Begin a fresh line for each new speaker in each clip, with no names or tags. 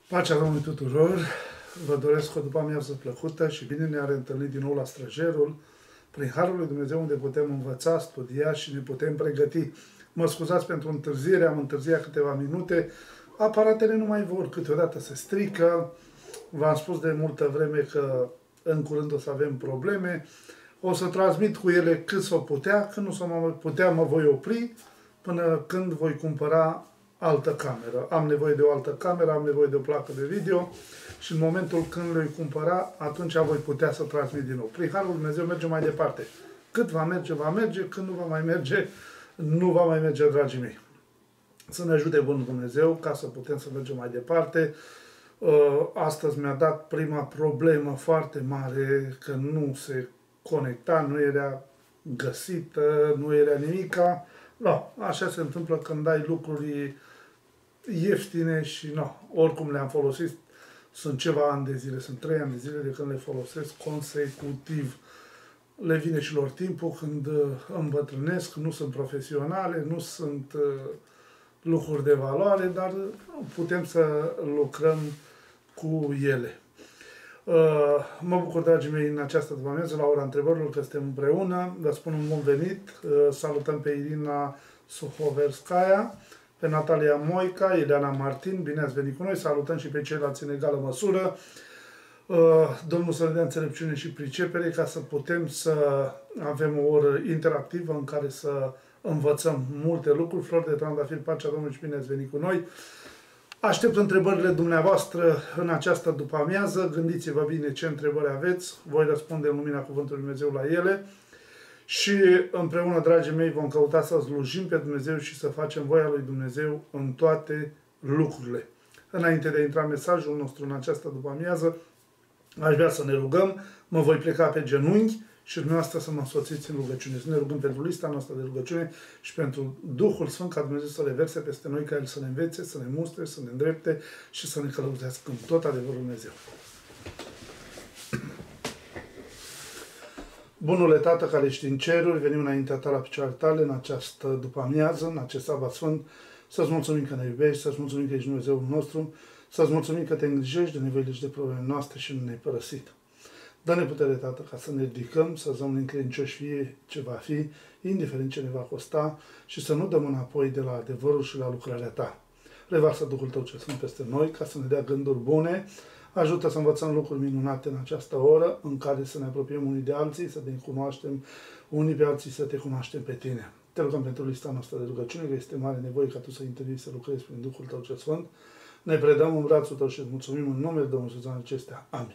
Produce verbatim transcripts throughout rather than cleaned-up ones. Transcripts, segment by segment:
Pacea Domnului tuturor, vă doresc o după-amiază plăcută și bine ne-a reîntâlnit din nou la Străjerul, prin Harul lui Dumnezeu, unde putem învăța, studia și ne putem pregăti. Mă scuzați pentru întârziere, am întârziat câteva minute, aparatele nu mai vor, câteodată se strică, v-am spus de multă vreme că în curând o să avem probleme, o să transmit cu ele cât s-o putea, când nu s-o mai putea mă voi opri, până când voi cumpăra altă cameră. Am nevoie de o altă cameră, am nevoie de o placă de video și în momentul când le-o cumpăra, atunci voi putea să transmit din nou. Prin Harul lui Dumnezeu merge mai departe. Cât va merge, va merge, când nu va mai merge, nu va mai merge, dragii mei. Să ne ajute Bunul Dumnezeu ca să putem să mergem mai departe. Astăzi mi-a dat prima problemă foarte mare, că nu se conecta, nu era găsită, nu era nimica. No, așa se întâmplă când ai lucruri ieftine și no, oricum le-am folosit. Sunt ceva ani de zile, sunt trei ani de zile de când le folosesc consecutiv. Le vine și lor timpul când îmbătrânesc, nu sunt profesionale, nu sunt uh, lucruri de valoare, dar putem să lucrăm cu ele. Uh, mă bucur, dragii mei, în această după-amiază, la ora întrebărilor, că suntem împreună. Vă spun un bun venit. Uh, salutăm pe Irina Suhoverskaya, pe Natalia Moica, Ileana Martin, bine ați venit cu noi. Salutăm și pe ceilalți în egală măsură. Uh, Domnul să ne dea înțelepciune și pricepere ca să putem să avem o oră interactivă în care să învățăm multe lucruri. Flori de trandafir, pacea Domnului și bine ați venit cu noi. Aștept întrebările dumneavoastră în această după-amiază. Gândiți-vă bine ce întrebări aveți. Voi răspunde în lumina Cuvântului Dumnezeu la ele. Și împreună, dragii mei, vom căuta să slujim pe Dumnezeu și să facem voia lui Dumnezeu în toate lucrurile. Înainte de a intra în mesajul nostru în această după-amiază, aș vrea să ne rugăm. Mă voi pleca pe genunchi și dumneavoastră să mă însoțiți în rugăciune. Să ne rugăm pentru lista noastră de rugăciune și pentru Duhul Sfânt, ca Dumnezeu să le verse peste noi, ca El să ne învețe, să ne mustre, să ne îndrepte și să ne călăuzească în tot adevărul Dumnezeu. Bunule Tată care ești în ceruri, venim înaintea Ta la picioarele Tale în această după-amiază, în acest sabat sfânt, să-ți mulțumim că ne iubești, să-ți mulțumim că ești Dumnezeul nostru, să-ți mulțumim că te îngrijești de nevoile și de problemele noastre și nu ne-ai părăsit. Dă-ne putere, Tată, ca să ne ridicăm, să rămânem credincioși fie ce va fi, indiferent ce ne va costa, și să nu dăm înapoi de la adevărul și la lucrarea Ta. Revarsă Duhul Tău cel Sfânt peste noi, ca să ne dea gânduri bune, ajută să învățăm lucruri minunate în această oră, în care să ne apropiem unii de alții, să ne cunoaștem unii pe alții, să te cunoaștem pe Tine. Te rugăm pentru lista noastră de rugăciune, că este mare nevoie ca Tu să intervii, să lucrezi prin Duhul Tău cel Sfânt. Ne predăm în brațul Tău și îți mulțumim în numele Domnului Iisus acestea. Amin.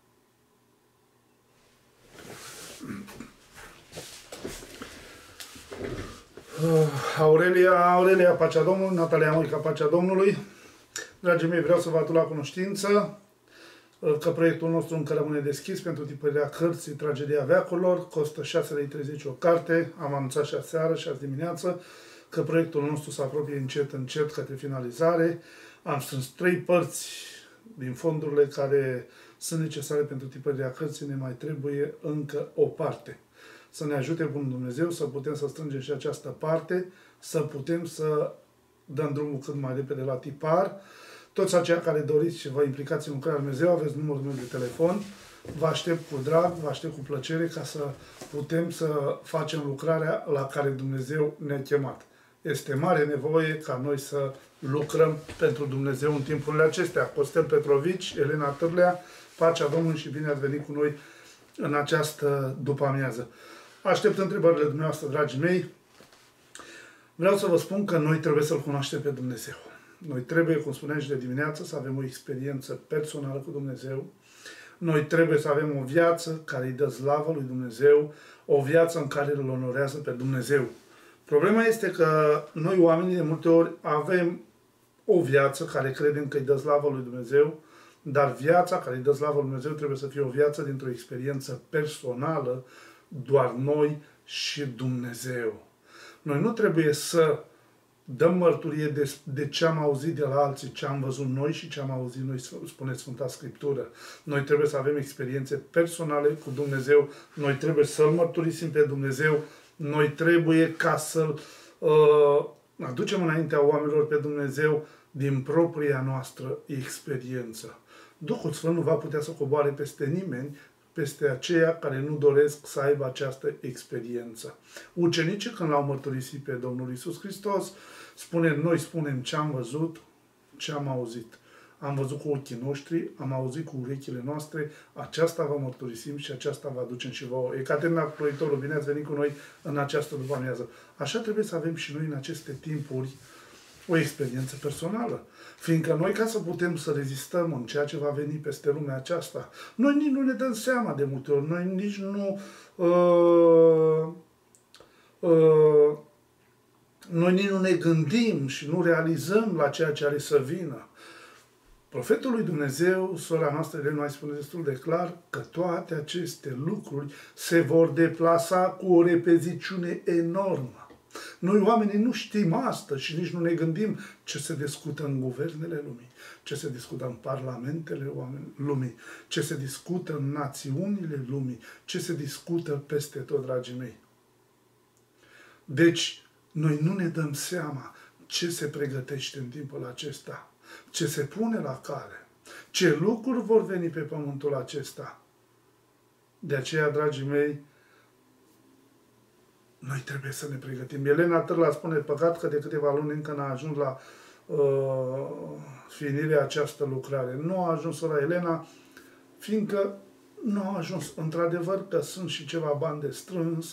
Aurelia, Aurelia, pacea Domnului, Natalia Moica, pacea Domnului. Dragii mei, vreau să vă aduc la cunoștință că proiectul nostru încă rămâne deschis pentru tipărirea cărții Tragedia Veacurilor. Costă șase lei treizeci o carte. Am anunțat și aseară și azi dimineață că proiectul nostru se apropie încet, încet către finalizare. Am strâns trei părți din fondurile care sunt necesare pentru tipărirea cărții, ne mai trebuie încă o parte. Să ne ajute Bunul Dumnezeu să putem să strângem și această parte, să putem să dăm drumul cât mai repede la tipar. Toți aceia care doriți și vă implicați în lucrarea Lui Dumnezeu, aveți numărul meu de telefon. Vă aștept cu drag, vă aștept cu plăcere ca să putem să facem lucrarea la care Dumnezeu ne-a chemat. Este mare nevoie ca noi să lucrăm pentru Dumnezeu în timpurile acestea. Costel Petrovici, Elena Târlea, pacea Domnului și bine ați venit cu noi în această după-amiază. Aștept întrebările dumneavoastră, dragii mei. Vreau să vă spun că noi trebuie să-L cunoaștem pe Dumnezeu. Noi trebuie, cum spuneam și de dimineață, să avem o experiență personală cu Dumnezeu. Noi trebuie să avem o viață care îi dă slavă lui Dumnezeu, o viață în care îl onorează pe Dumnezeu. Problema este că noi, oamenii, de multe ori avem o viață care credem că îi dă slavă lui Dumnezeu, dar viața care îi dă slavă lui Dumnezeu trebuie să fie o viață dintr-o experiență personală, doar noi și Dumnezeu. Noi nu trebuie să dăm mărturie de, de ce am auzit de la alții, ce am văzut noi și ce am auzit noi, spune Sfânta Scriptură. Noi trebuie să avem experiențe personale cu Dumnezeu, noi trebuie să-L mărturisim pe Dumnezeu, noi trebuie ca să-L uh, aducem înaintea oamenilor pe Dumnezeu, din propria noastră experiență. Duhul Sfânt nu va putea să coboare peste nimeni, peste aceia care nu doresc să aibă această experiență. Ucenicii, când l-au mărturisit pe Domnul Iisus Hristos, spune, noi spunem ce am văzut, ce am auzit. Am văzut cu ochii noștri, am auzit cu urechile noastre, aceasta vă mărturisim și aceasta vă aducem și vouă. Ecaterina Ploitorul, bine ați venit cu noi în această după-amiază. Așa trebuie să avem și noi în aceste timpuri o experiență personală. Fiindcă noi, ca să putem să rezistăm în ceea ce va veni peste lumea aceasta, noi nici nu ne dăm seama de multe ori, noi nici nu... Uh, uh, noi nici nu ne gândim și nu realizăm la ceea ce are să vină. Profetul lui Dumnezeu, sora noastră Elena, mai spune destul de clar că toate aceste lucruri se vor deplasa cu o repeziciune enormă. Noi oamenii nu știm asta și nici nu ne gândim ce se discută în guvernele lumii, ce se discută în parlamentele lumii, ce se discută în națiunile lumii, ce se discută peste tot, dragii mei. Deci, noi nu ne dăm seama ce se pregătește în timpul acesta, ce se pune la cale, ce lucruri vor veni pe pământul acesta. De aceea, dragii mei, noi trebuie să ne pregătim. Elena Târla spune, păcat că de câteva luni încă n-a ajuns la uh, finirea această lucrare. Nu a ajuns la Elena, fiindcă nu a ajuns. Într-adevăr că sunt și ceva bani de strâns,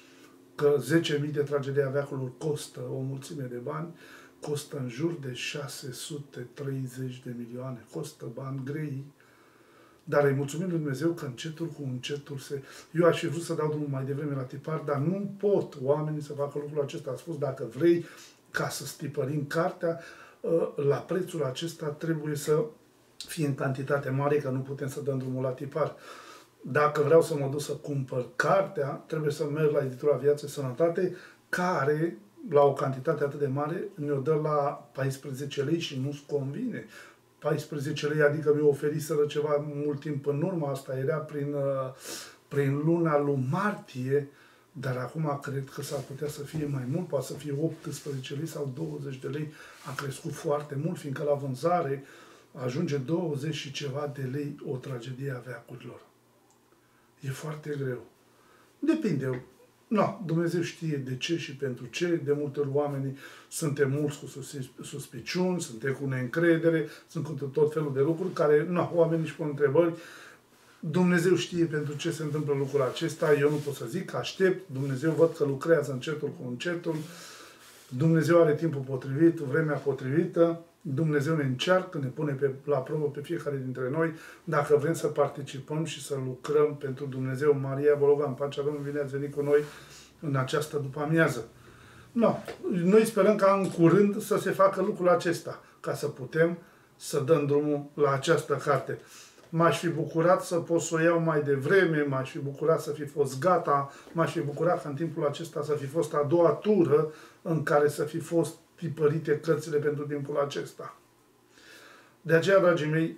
că zece mii de tragedia veacului costă o mulțime de bani, costă în jur de șase sute treizeci de milioane, costă bani grei, dar îi mulțumim lui Dumnezeu că încetul cu încetul se... Eu aș fi vrut să dau drumul mai devreme la tipar, dar nu pot oamenii să facă lucrul acesta. A spus, dacă vrei ca să stipărim cartea, la prețul acesta trebuie să fie în cantitate mare, că nu putem să dăm drumul la tipar. Dacă vreau să mă duc să cumpăr cartea, trebuie să merg la editura Viață Sănătate, care, la o cantitate atât de mare, ne-o dă la paisprezece lei și nu-ți convine. paisprezece lei, adică mi-o oferiseră ceva mult timp în urmă, asta era prin, prin luna lui martie, dar acum cred că s-ar putea să fie mai mult, poate să fie optsprezece lei sau douăzeci de lei, a crescut foarte mult, fiindcă la vânzare ajunge douăzeci și ceva de lei o tragedie a veacurilor. E foarte greu. Depinde. No, Dumnezeu știe de ce și pentru ce. De multe ori oamenii suntem mulți cu suspiciuni, suntem cu neîncredere, sunt cu tot felul de lucruri care, no, oamenii își pun întrebări. Dumnezeu știe pentru ce se întâmplă lucrul acesta. Eu nu pot să zic, aștept. Dumnezeu văd că lucrează încetul cu încetul. Dumnezeu are timpul potrivit, vremea potrivită. Dumnezeu ne încearcă, ne pune pe, la probă pe fiecare dintre noi, dacă vrem să participăm și să lucrăm pentru Dumnezeu. Maria Bologan, în pacea Domnului, bine ați venit cu noi în această după-amiază. No, noi sperăm ca în curând să se facă lucrul acesta, ca să putem să dăm drumul la această carte. M-aș fi bucurat să pot să o iau mai devreme, m-aș fi bucurat să fi fost gata, m-aș fi bucurat ca în timpul acesta să fi fost a doua tură în care să fi fost tipărite cărțile pentru timpul acesta. De aceea, dragii mei,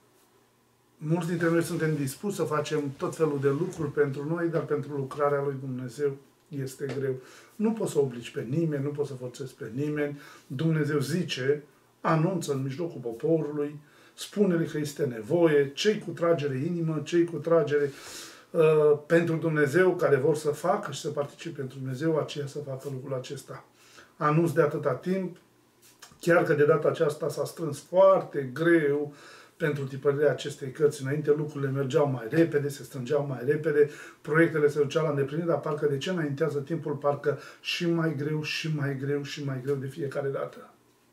mulți dintre noi suntem dispuși să facem tot felul de lucruri pentru noi, dar pentru lucrarea lui Dumnezeu este greu. Nu poți să obligi pe nimeni, nu poți să forțezi pe nimeni. Dumnezeu zice, anunță în mijlocul poporului, spune-le că este nevoie, cei cu tragere inimă, cei cu tragere uh, pentru Dumnezeu, care vor să facă și să participe pentru Dumnezeu, aceia să facă lucrul acesta. Anunț de atâta timp, chiar că de data aceasta s-a strâns foarte greu pentru tipărirea acestei cărți. Înainte lucrurile mergeau mai repede, se strângeau mai repede, proiectele se duceau la îndeplinire, dar parcă de ce înaintează timpul, parcă și mai greu, și mai greu, și mai greu de fiecare dată.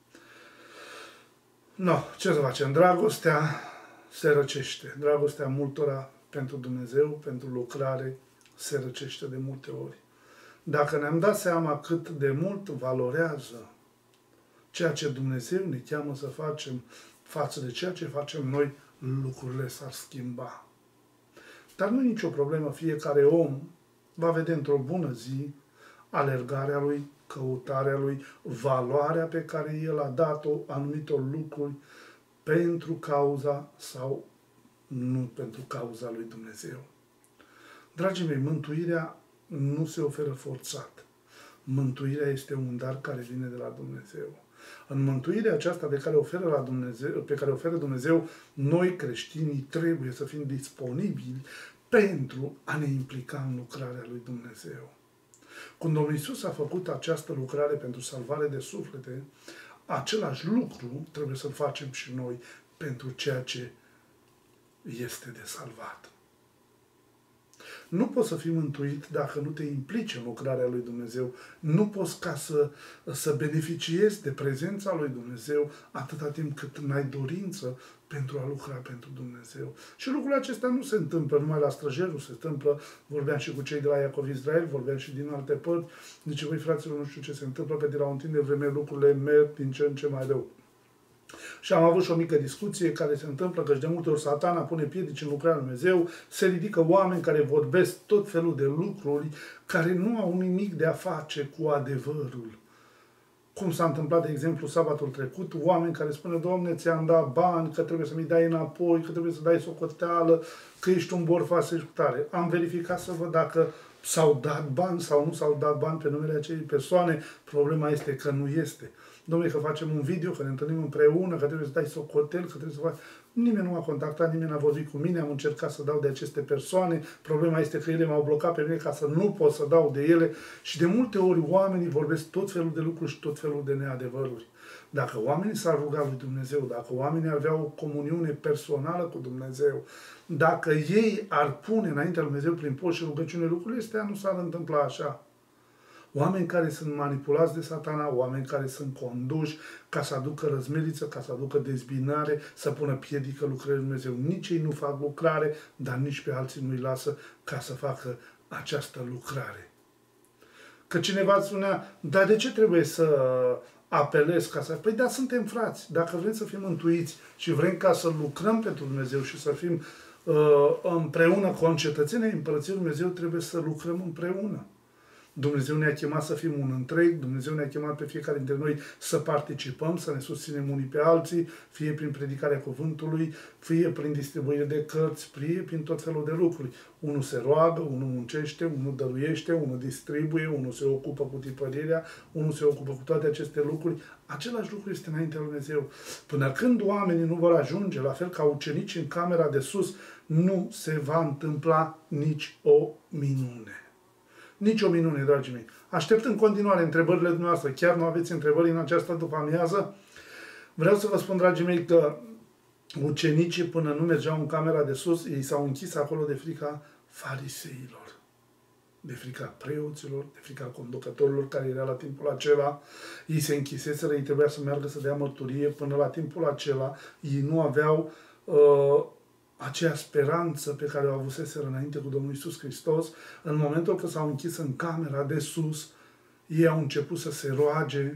No, ce să facem? Dragostea se răcește. Dragostea multora pentru Dumnezeu, pentru lucrare, se răcește de multe ori. Dacă ne-am dat seama cât de mult valorează ceea ce Dumnezeu ne cheamă să facem față de ceea ce facem noi, lucrurile s-ar schimba. Dar nu e nicio problemă, fiecare om va vedea într-o bună zi alergarea lui, căutarea lui, valoarea pe care el a dat-o anumitor lucruri pentru cauza sau nu pentru cauza lui Dumnezeu. Dragii mei, mântuirea nu se oferă forțat. Mântuirea este un dar care vine de la Dumnezeu. În mântuirea aceasta pe care, oferă la Dumnezeu, pe care oferă Dumnezeu, noi creștinii trebuie să fim disponibili pentru a ne implica în lucrarea lui Dumnezeu. Când Domnul Iisus a făcut această lucrare pentru salvare de suflete, același lucru trebuie să-l facem și noi pentru ceea ce este de salvat. Nu poți să fii mântuit dacă nu te implici în lucrarea lui Dumnezeu. Nu poți ca să, să beneficiezi de prezența lui Dumnezeu atâta timp cât n-ai dorință pentru a lucra pentru Dumnezeu. Și lucrul acesta nu se întâmplă numai la Străjerul, se întâmplă, vorbeam și cu cei de la Iacov Israel, vorbeam și din alte părți. Deci, voi, fraților, nu știu ce se întâmplă, că de la un timp de vreme lucrurile merg din ce în ce mai rău. Și am avut și o mică discuție care se întâmplă că și de multe ori Satana pune piedici în lucrarea lui Dumnezeu, se ridică oameni care vorbesc tot felul de lucruri care nu au nimic de a face cu adevărul. Cum s-a întâmplat, de exemplu, sabatul trecut, oameni care spune: Doamne, ți-am dat bani, că trebuie să mi dai înapoi, că trebuie să dai socoteală, că ești un borfas tare. Am verificat să văd dacă s-au dat bani sau nu s-au dat bani pe numele acelei persoane. Problema este că nu este. Dom'le, că facem un video, că ne întâlnim împreună, că trebuie să dai socotel, că trebuie să faci... Nimeni nu m-a contactat, nimeni n-a vorbit cu mine, am încercat să dau de aceste persoane. Problema este că ele m-au blocat pe mine ca să nu pot să dau de ele. Și de multe ori oamenii vorbesc tot felul de lucruri și tot felul de neadevăruri. Dacă oamenii s-ar ruga lui Dumnezeu, dacă oamenii ar avea o comuniune personală cu Dumnezeu, dacă ei ar pune înaintea lui Dumnezeu prin post și rugăciune, lucrurile astea nu s-ar întâmpla așa. Oameni care sunt manipulați de Satana, oameni care sunt conduși ca să aducă răzmeriță, ca să aducă dezbinare, să pună piedică lucrării lui Dumnezeu. Nici ei nu fac lucrare, dar nici pe alții nu-i lasă ca să facă această lucrare. Că cineva spunea: dar de ce trebuie să apelez ca să... Păi da, suntem frați. Dacă vrem să fim mântuiți și vrem ca să lucrăm pentru Dumnezeu și să fim uh, împreună concetățenii Împărăției lui Dumnezeu, trebuie să lucrăm împreună. Dumnezeu ne-a chemat să fim un întreg, Dumnezeu ne-a chemat pe fiecare dintre noi să participăm, să ne susținem unii pe alții, fie prin predicarea cuvântului, fie prin distribuire de cărți, fie prin tot felul de lucruri. Unul se roagă, unul muncește, unul dăruiește, unul distribuie, unul se ocupă cu tipărirea, unul se ocupă cu toate aceste lucruri. Același lucru este înaintea lui Dumnezeu. Până când oamenii nu vor ajunge, la fel ca ucenicii în camera de sus, nu se va întâmpla nici o minune. Nici o minune, dragii mei. Aștept în continuare întrebările dumneavoastră. Chiar nu aveți întrebări în această după-amiază? Vreau să vă spun, dragii mei, că ucenicii, până nu mergeau în camera de sus, ei s-au închis acolo de frica fariseilor, de frica preoților, de frica conducătorilor care era la timpul acela. Ei se închiseseră, ei trebuia să meargă să dea mărturie. Până la timpul acela, ei nu aveau uh, aceea speranță pe care o avuseseră înainte cu Domnul Iisus Hristos. În momentul că s-au închis în camera de sus, ei au început să se roage,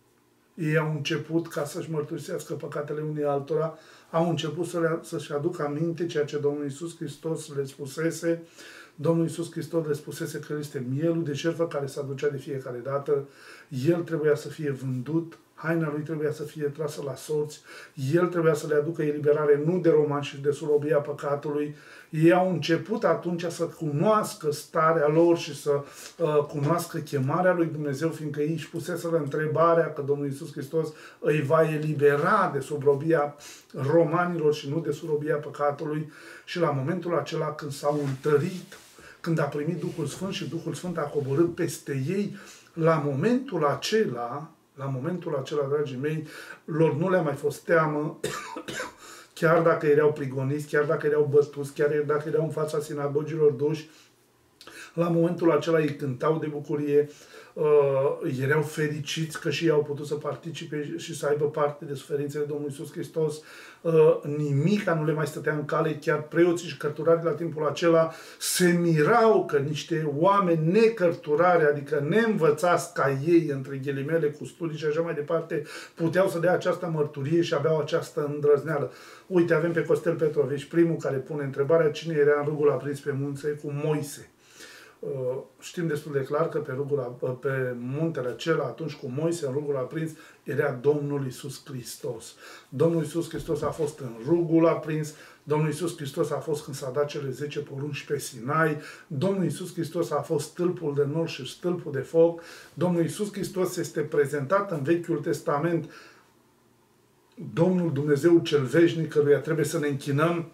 ei au început ca să-și mărturisească păcatele unii altora, au început să le, să-și aducă aminte ceea ce Domnul Iisus Hristos le spusese. Domnul Iisus Hristos le spusese că El este mielul de jertfă care se aducea de fiecare dată. El trebuia să fie vândut, haina lui trebuia să fie trasă la sorți, el trebuia să le aducă eliberare nu de romani și de surobia păcatului. Ei au început atunci să cunoască starea lor și să uh, cunoască chemarea lui Dumnezeu, fiindcă ei își puseseră întrebarea că Domnul Iisus Hristos îi va elibera de surobia romanilor și nu de surobia păcatului. Și la momentul acela când s-au întărit, când a primit Duhul Sfânt și Duhul Sfânt a coborât peste ei, la momentul acela, la momentul acela, dragii mei, lor nu le-a mai fost teamă, chiar dacă erau prigoniți, chiar dacă erau bătuți, chiar dacă erau în fața sinagogilor duși, la momentul acela ei cântau de bucurie, uh, erau fericiți că și ei au putut să participe și să aibă parte de suferințele Domnului Iisus Hristos. Uh, nimica nu le mai stătea în cale, chiar preoții și cărturarii la timpul acela se mirau că niște oameni necărturari, adică neînvățați ca ei, între ghilimele, cu studii și așa mai departe, puteau să dea această mărturie și aveau această îndrăzneală. Uite, avem pe Costel Petrovici, primul care pune întrebarea: cine era în râul aprins pe munte cu Moise? Știm destul de clar că pe, rugul, pe muntele acela, atunci cu Moise, în rugul aprins, era Domnul Iisus Hristos. Domnul Iisus Hristos a fost în rugul aprins, Domnul Iisus Hristos a fost când s-a dat cele zece porunci pe Sinai, Domnul Iisus Hristos a fost stâlpul de nor și stâlpul de foc, Domnul Iisus Hristos este prezentat în Vechiul Testament, Domnul Dumnezeu cel veșnic, căruia trebuie să ne închinăm.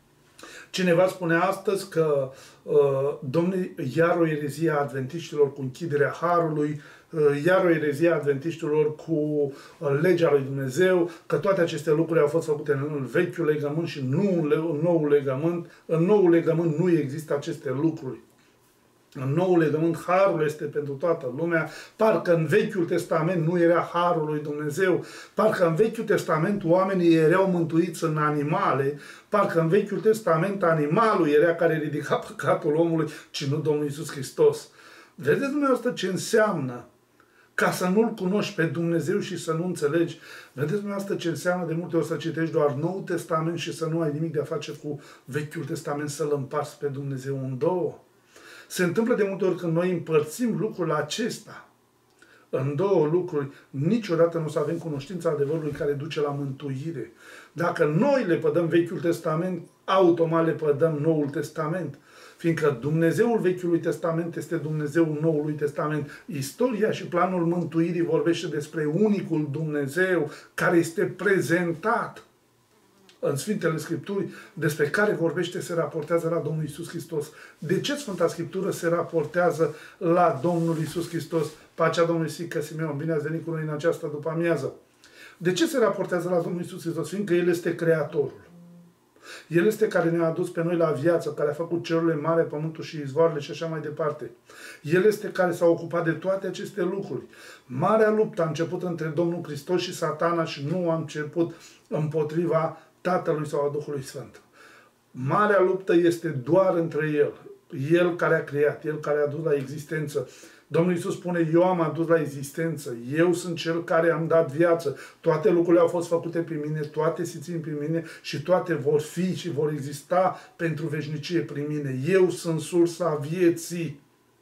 Cineva spune astăzi că uh, Domnul, iar o erezie a adventiștilor cu închiderea harului, uh, iar o erezie a adventiștilor cu uh, legea lui Dumnezeu, că toate aceste lucruri au fost făcute în vechiul legământ și nu în, le în noul legământ. În noul legământ nu există aceste lucruri. În noul legământ harul este pentru toată lumea, parcă în Vechiul Testament nu era harul lui Dumnezeu, parcă în Vechiul Testament oamenii erau mântuiți în animale, parcă în Vechiul Testament animalul era care ridica păcatul omului, ci nu Domnul Iisus Hristos. Vedeți dumneavoastră ce înseamnă ca să nu-L cunoști pe Dumnezeu și să nu înțelegi? Vedeți dumneavoastră ce înseamnă de multe ori să citești doar Noul Testament și să nu ai nimic de a face cu Vechiul Testament, să-L împarți pe Dumnezeu în două? Se întâmplă de multe ori când noi împărțim lucrul acesta în două lucruri, niciodată nu o să avem cunoștința adevărului care duce la mântuire. Dacă noi le pădăm Vechiul Testament, automat le pădăm Noul Testament. Fiindcă Dumnezeul Vechiului Testament este Dumnezeul Noului Testament. Istoria și planul mântuirii vorbește despre unicul Dumnezeu care este prezentat în Sfintele Scripturi, despre care vorbește, se raportează la Domnul Iisus Hristos. De ce Sfânta Scriptură se raportează la Domnul Iisus Hristos? Pacea Domnului Sică Simeon, bine ați venit cu noi în această după-amiază. De ce se raportează la Domnul Iisus Hristos? Fiindcă El este Creatorul. El este care ne-a adus pe noi la viață, care a făcut cerurile mari, pământul și izvoarele și așa mai departe. El este care s-a ocupat de toate aceste lucruri. Marea luptă a început între Domnul Hristos și Satana și nu a început împotriva Tatălui sau a Duhului Sfânt. Marea luptă este doar între El. El care a creat, El care a adus la existență. Domnul Iisus spune, eu am adus la existență, eu sunt Cel care am dat viață. Toate lucrurile au fost făcute prin mine, toate se țin prin mine și toate vor fi și vor exista pentru veșnicie prin mine. Eu sunt sursa vieții.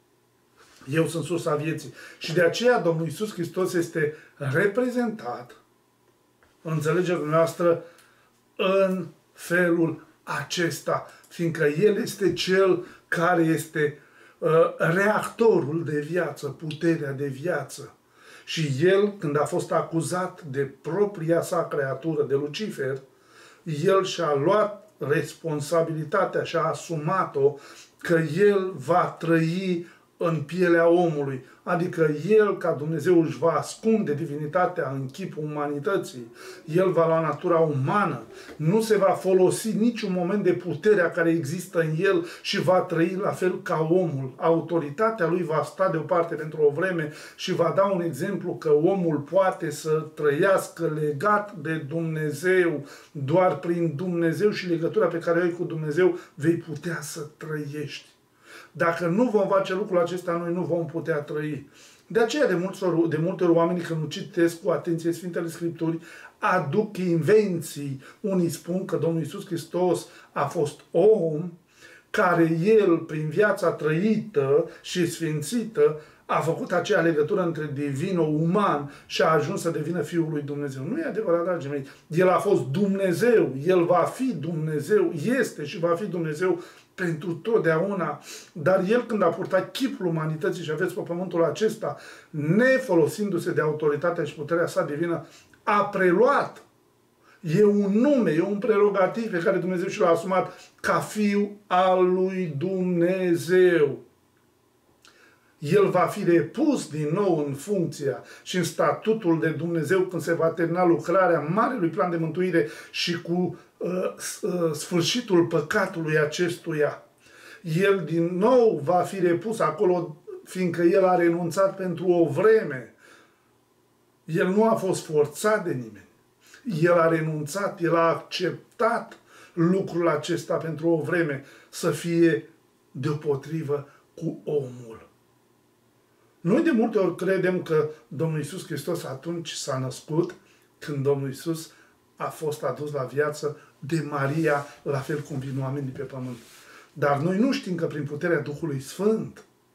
Eu sunt sursa vieții. Și de aceea Domnul Iisus Hristos este reprezentat, înțelegeți dumneavoastră, în felul acesta, fiindcă El este Cel care este uh, reactorul de viață, puterea de viață. Și El, când a fost acuzat de propria sa creatură, de Lucifer, El și-a luat responsabilitatea și-a asumat-o că El va trăi în pielea omului. Adică El, ca Dumnezeu, își va ascunde divinitatea în chipul umanității. El va lua natura umană. Nu se va folosi niciun moment de puterea care există în El și va trăi la fel ca omul. Autoritatea Lui va sta deoparte pentru o vreme și va da un exemplu că omul poate să trăiască legat de Dumnezeu. Doar prin Dumnezeu și legătura pe care o ai cu Dumnezeu vei putea să trăiești. Dacă nu vom face lucrul acesta, noi nu vom putea trăi. De aceea, de multe ori, de multe ori oamenii, când nu citesc cu atenție Sfintele Scripturi, aduc invenții. Unii spun că Domnul Iisus Hristos a fost om, care El, prin viața trăită și sfințită, a făcut acea legătură între divino-uman și a ajuns să devină Fiul lui Dumnezeu. Nu e adevărat, dragii mei. El a fost Dumnezeu, El va fi Dumnezeu, este și va fi Dumnezeu pentru totdeauna. Dar El, când a purtat chipul umanității și aveți pe pământul acesta, nefolosindu-se de autoritatea și puterea sa divină, a preluat. E un nume, e un prerogativ pe care Dumnezeu și l-a asumat ca Fiu al lui Dumnezeu. El va fi repus din nou în funcția și în statutul de Dumnezeu când se va termina lucrarea marelui plan de mântuire și cu uh, uh, sfârșitul păcatului acestuia. El din nou va fi repus acolo, fiindcă El a renunțat pentru o vreme. El nu a fost forțat de nimeni. El a renunțat, El a acceptat lucrul acesta pentru o vreme să fie deopotrivă cu omul. Noi de multe ori credem că Domnul Iisus Hristos atunci s-a născut când Domnul Iisus a fost adus la viață de Maria, la fel cum vin oamenii pe pământ. Dar noi nu știm că prin puterea Duhului Sfânt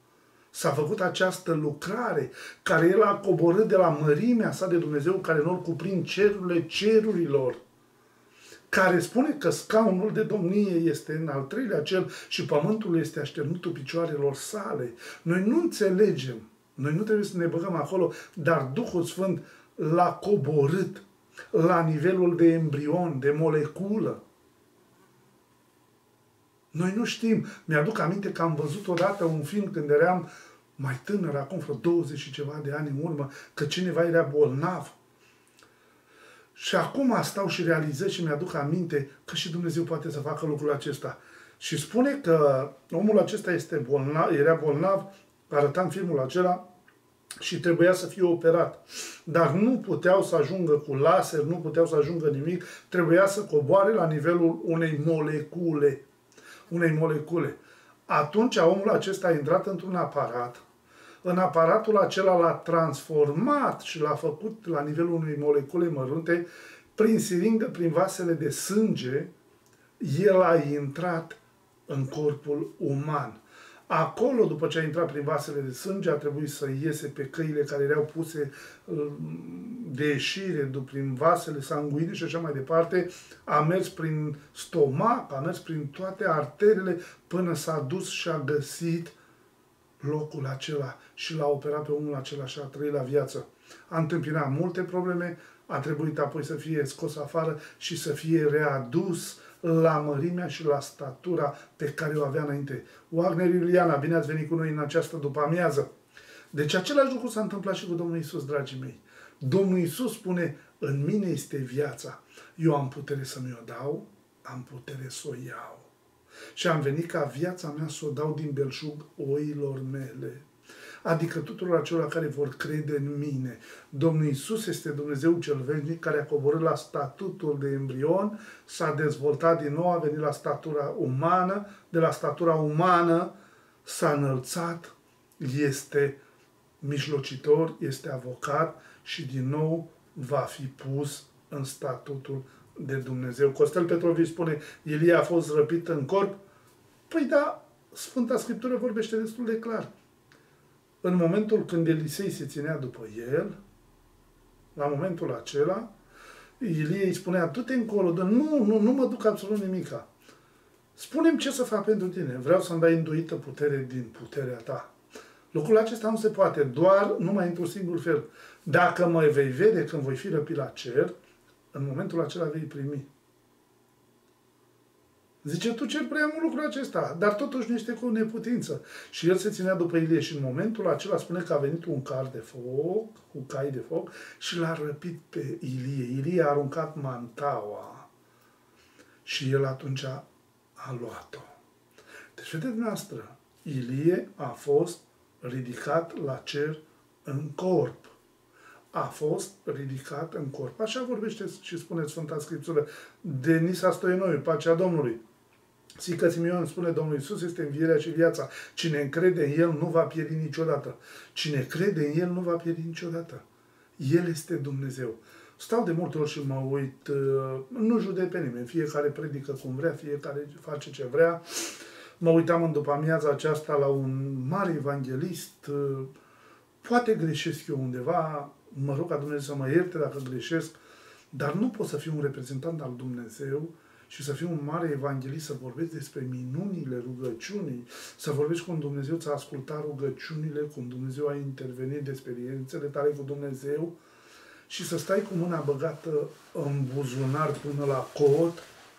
S-a făcut această lucrare care El a coborât de la mărimea sa de Dumnezeu, care nu-L cuprind cerurile cerurilor, care spune că scaunul de domnie este în al treilea cer și pământul este așternutul picioarelor sale. Noi nu înțelegem, noi nu trebuie să ne băgăm acolo, dar Duhul Sfânt l-a coborât la nivelul de embrion, de moleculă. Noi nu știm. Mi-aduc aminte că am văzut odată un film când eram mai tânăr, acum vreo douăzeci și ceva de ani în urmă, că cineva era bolnav. Și acum stau și realizez și mi-aduc aminte că și Dumnezeu poate să facă lucrul acesta. Și spune că omul acesta este bolnav, era bolnav, arăta în filmul acela, și trebuia să fie operat. Dar nu puteau să ajungă cu laser, nu puteau să ajungă nimic, trebuia să coboare la nivelul unei molecule. Unei molecule. Atunci omul acesta a intrat într-un aparat, în aparatul acela l-a transformat și l-a făcut la nivelul unei molecule mărunte, prin siringă, prin vasele de sânge, el a intrat în corpul uman. Acolo, după ce a intrat prin vasele de sânge, a trebuit să iese pe căile care erau puse de ieșire, prin vasele sanguine și așa mai departe, a mers prin stomac, a mers prin toate arterele, până s-a dus și a găsit locul acela și l-a operat pe omul acela și a trăit la viață. A întâmpinat multe probleme, a trebuit apoi să fie scos afară și să fie readus la mărimea și la statura pe care o avea înainte. Wagner Iuliana, bine ați venit cu noi în această după-amiază. Deci același lucru s-a întâmplat și cu Domnul Iisus, dragii mei. Domnul Iisus spune, în mine este viața. Eu am putere să mi-o dau, am putere să o iau. Și am venit ca viața mea să o dau din belșug oilor mele. Adică tuturor acelora care vor crede în mine. Domnul Iisus este Dumnezeu cel veșnic care a coborât la statutul de embrion, s-a dezvoltat din nou, a venit la statura umană, de la statura umană s-a înălțat, este mijlocitor, este avocat și din nou va fi pus în statutul de Dumnezeu. Costel Petrovici spune, Ilie a fost răpit în corp? Păi da, Sfânta Scriptură vorbește destul de clar. În momentul când Elisei se ținea după el, la momentul acela, Ilie îi spunea, du-te încolo, dar nu, nu, nu mă duc absolut nimica. Spune-mi ce să fac pentru tine. Vreau să-mi dai îndoită putere din puterea ta. Lucrul acesta nu se poate, doar numai într-un singur fel. Dacă mă vei vede când voi fi răpit la cer, în momentul acela vei primi. Zice, tu cer prea mult lucrul acesta, dar totuși nu este cu neputință. Și el se ținea după Ilie și în momentul acela spune că a venit un car de foc, cu cai de foc și l-a răpit pe Ilie. Ilie a aruncat mantaua și el atunci a, a luat-o. Deci, vedeți noastră, Ilie a fost ridicat la cer în corp. A fost ridicat în corp. Așa vorbește și spune Sfânta Scriptură. Denisa Stoianoiu, pacea Domnului. Sică Simeon spune, Domnul Iisus este învierea și viața. Cine încrede în El nu va pieri niciodată. Cine crede în El nu va pieri niciodată. El este Dumnezeu. Stau de multe ori și mă uit, nu judec pe nimeni, fiecare predică cum vrea, fiecare face ce vrea. Mă uitam în după amiaza aceasta la un mare evanghelist, poate greșesc eu undeva, mă rog ca Dumnezeu să mă ierte dacă greșesc, dar nu pot să fiu un reprezentant al Dumnezeu și să fiu un mare evanghelist, să vorbesc despre minunile rugăciunii, să vorbești cum Dumnezeu ți-a ascultat rugăciunile, cum Dumnezeu a intervenit de experiențele tale cu Dumnezeu și să stai cu mâna băgată în buzunar până la cot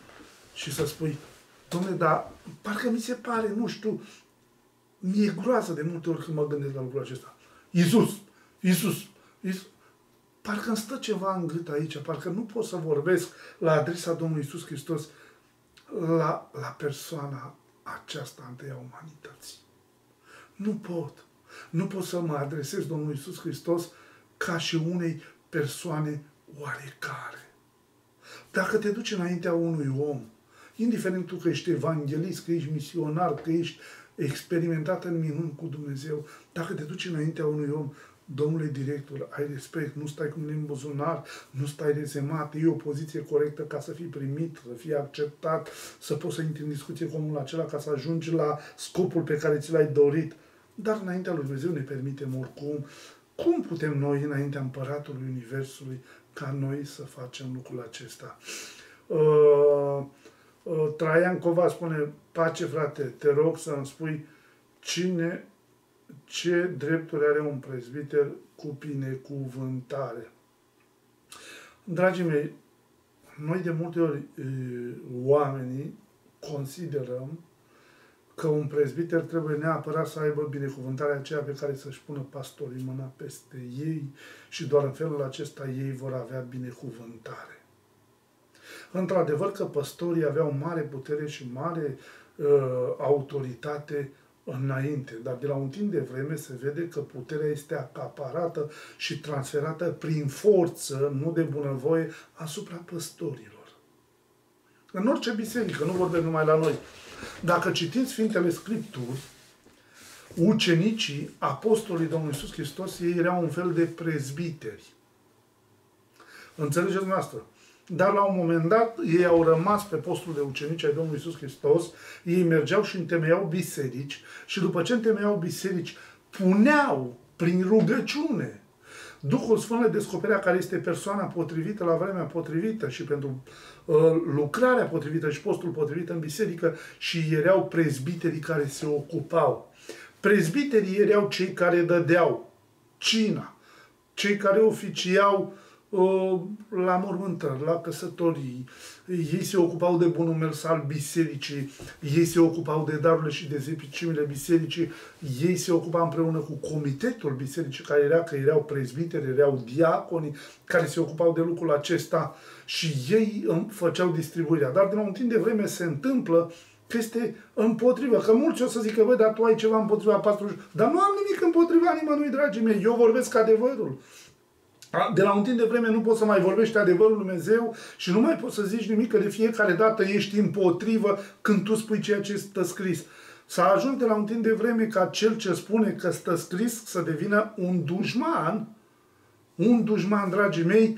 și să spui, Dom'le, dar parcă mi se pare, nu știu, mi-e groază de multe ori când mă gândesc la lucrul acesta. Iisus, Iisus, Iisus. Parcă îmi stă ceva în gât aici, parcă nu pot să vorbesc la adresa Domnului Iisus Hristos, la, la persoana aceasta întâia umanității. Nu pot. Nu pot să mă adresez Domnului Iisus Hristos ca și unei persoane oarecare. Dacă te duci înaintea unui om, indiferent tu că ești evanghelist, că ești misionar, că ești experimentat în minuni cu Dumnezeu, dacă te duci înaintea unui om, Domnule director, ai respect, nu stai cu mine în buzunar, nu stai rezemat, e o poziție corectă ca să fii primit, să fii acceptat, să poți să intri în discuție cu omul acela ca să ajungi la scopul pe care ți l-ai dorit. dar înaintea lui Dumnezeu ne permitem oricum. Cum putem noi, înaintea Împăratului Universului, ca noi să facem lucrul acesta? Uh, uh, Traian Cova spune, pace frate, te rog să îmi spui cine, ce drepturi are un prezbiter cu binecuvântare. Dragii mei, noi de multe ori oamenii considerăm că un prezbiter trebuie neapărat să aibă binecuvântarea aceea pe care să-și pună pastorii mâna peste ei și doar în felul acesta ei vor avea binecuvântare. Într-adevăr că păstorii aveau mare putere și mare uh, autoritate înainte, dar de la un timp de vreme se vede că puterea este acaparată și transferată prin forță, nu de bunăvoie, asupra păstorilor. În orice biserică, nu vorbim numai la noi. Dacă citim Sfintele Scripturi, ucenicii apostolii Domnului Iisus Hristos, ei erau un fel de prezbiteri. Înțelegeți noastră? Dar la un moment dat, ei au rămas pe postul de ucenici ai Domnului Iisus Hristos, ei mergeau și întemeiau biserici și după ce întemeiau biserici, puneau prin rugăciune. Duhul Sfânt le descoperea care este persoana potrivită la vremea potrivită și pentru uh, lucrarea potrivită și postul potrivit în biserică și erau prezbiterii care se ocupau. Prezbiterii erau cei care dădeau cina, cei care oficiau la mormântări, la căsătorii, ei se ocupau de bunul mers al bisericii, ei se ocupau de darurile și de zepicimile bisericii, ei se ocupau împreună cu comitetul bisericii, care era, că erau prezbiteri, erau diaconi, care se ocupau de lucrul acesta și ei făceau distribuirea. Dar de la un timp de vreme se întâmplă că este împotrivă. Că mulți o să zică, băi, dar tu ai ceva împotriva pastorului. Dar nu am nimic împotriva nimănui, dragii mei, eu vorbesc adevărul. De la un timp de vreme nu poți să mai vorbești adevărul Lui Dumnezeu și nu mai poți să zici nimic, că de fiecare dată ești împotrivă când tu spui ceea ce stă scris. S-a ajuns de la un timp de vreme ca cel ce spune că stă scris să devină un dușman, un dușman, dragii mei,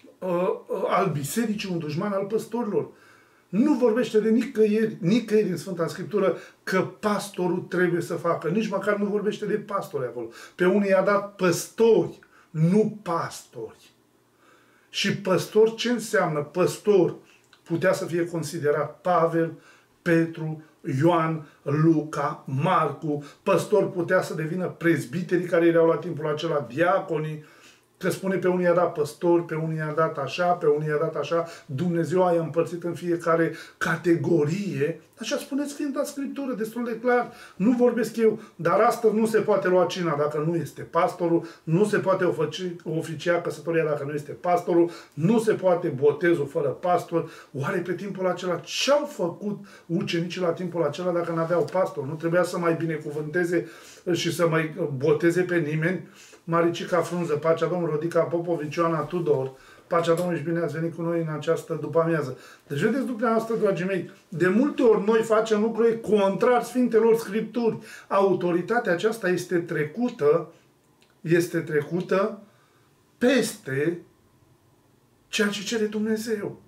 al bisericii, un dușman al păstorilor. Nu vorbește de nicăieri, nicăieri în Sfânta Scriptură că pastorul trebuie să facă. Nici măcar nu vorbește de pastori acolo. Pe unii i-a dat păstori, nu pastori. Și păstor, ce înseamnă? Păstor putea să fie considerat Pavel, Petru, Ioan, Luca, Marcu. Păstor putea să devină prezbiterii care erau la timpul acela diaconii. Că spune pe unii i-a dat păstori, pe unii i-a dat așa, pe unii i-a dat așa. Dumnezeu a împărțit în fiecare categorie. Așa spune Sfânta Scriptură, destul de clar. Nu vorbesc eu, dar astăzi nu se poate lua cina dacă nu este pastorul, nu se poate oficia căsătoria dacă nu este pastorul, nu se poate botezul fără pastor. Oare pe timpul acela ce-au făcut ucenicii la timpul acela dacă n-aveau pastor? Nu trebuia să mai binecuvânteze și să mai boteze pe nimeni? Maricica Frunză, pacea Domnului, Rodica Popovici, Ioana Tudor, pacea Domnului și bine ați venit cu noi în această după-amiază. Deci, vedeți, după asta, dragii mei, de multe ori noi facem lucruri contrar Sfintelor Scripturi. Autoritatea aceasta este trecută, este trecută peste ceea ce cere Dumnezeu.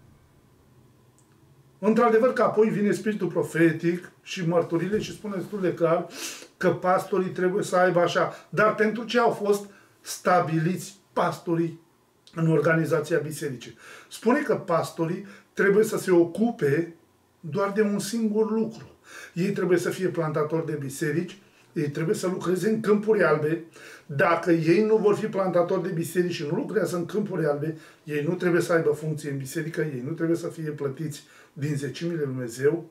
Într-adevăr că apoi vine spiritul profetic și mărturile și spune destul de clar că pastorii trebuie să aibă așa. Dar pentru ce au fost stabiliți pastorii în organizația bisericii? Spune că pastorii trebuie să se ocupe doar de un singur lucru. Ei trebuie să fie plantatori de biserici, ei trebuie să lucreze în câmpuri albe. Dacă ei nu vor fi plantatori de biserici și nu lucrează în câmpuri albe, ei nu trebuie să aibă funcție în biserică, ei nu trebuie să fie plătiți din zecimile Lui Dumnezeu.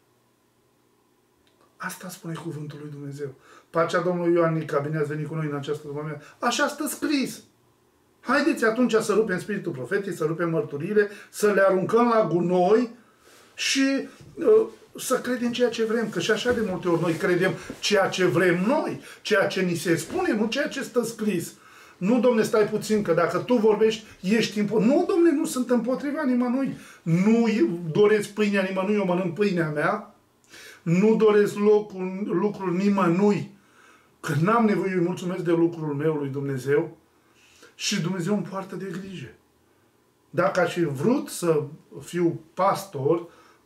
Asta spune cuvântul lui Dumnezeu. Pacea Domnului Ioan Nica, bine ați venit cu noi în această după-amiază. Așa stă scris. Haideți atunci să rupem spiritul profetic, să rupem mărturile, să le aruncăm la gunoi și uh, să credem ceea ce vrem. Că și așa de multe ori noi credem ceea ce vrem noi, ceea ce ni se spune, nu ceea ce stă scris. Nu, domne, stai puțin, că dacă tu vorbești, ești împotriva. Nu, domne, nu sunt împotriva nimănui. Nu doresc pâinea nimănui, eu mănânc pâinea mea. Nu doresc locul, lucrul nimănui, că n-am nevoie, îi mulțumesc de lucrul meu lui Dumnezeu și Dumnezeu îmi poartă de grijă. Dacă aș fi vrut să fiu pastor,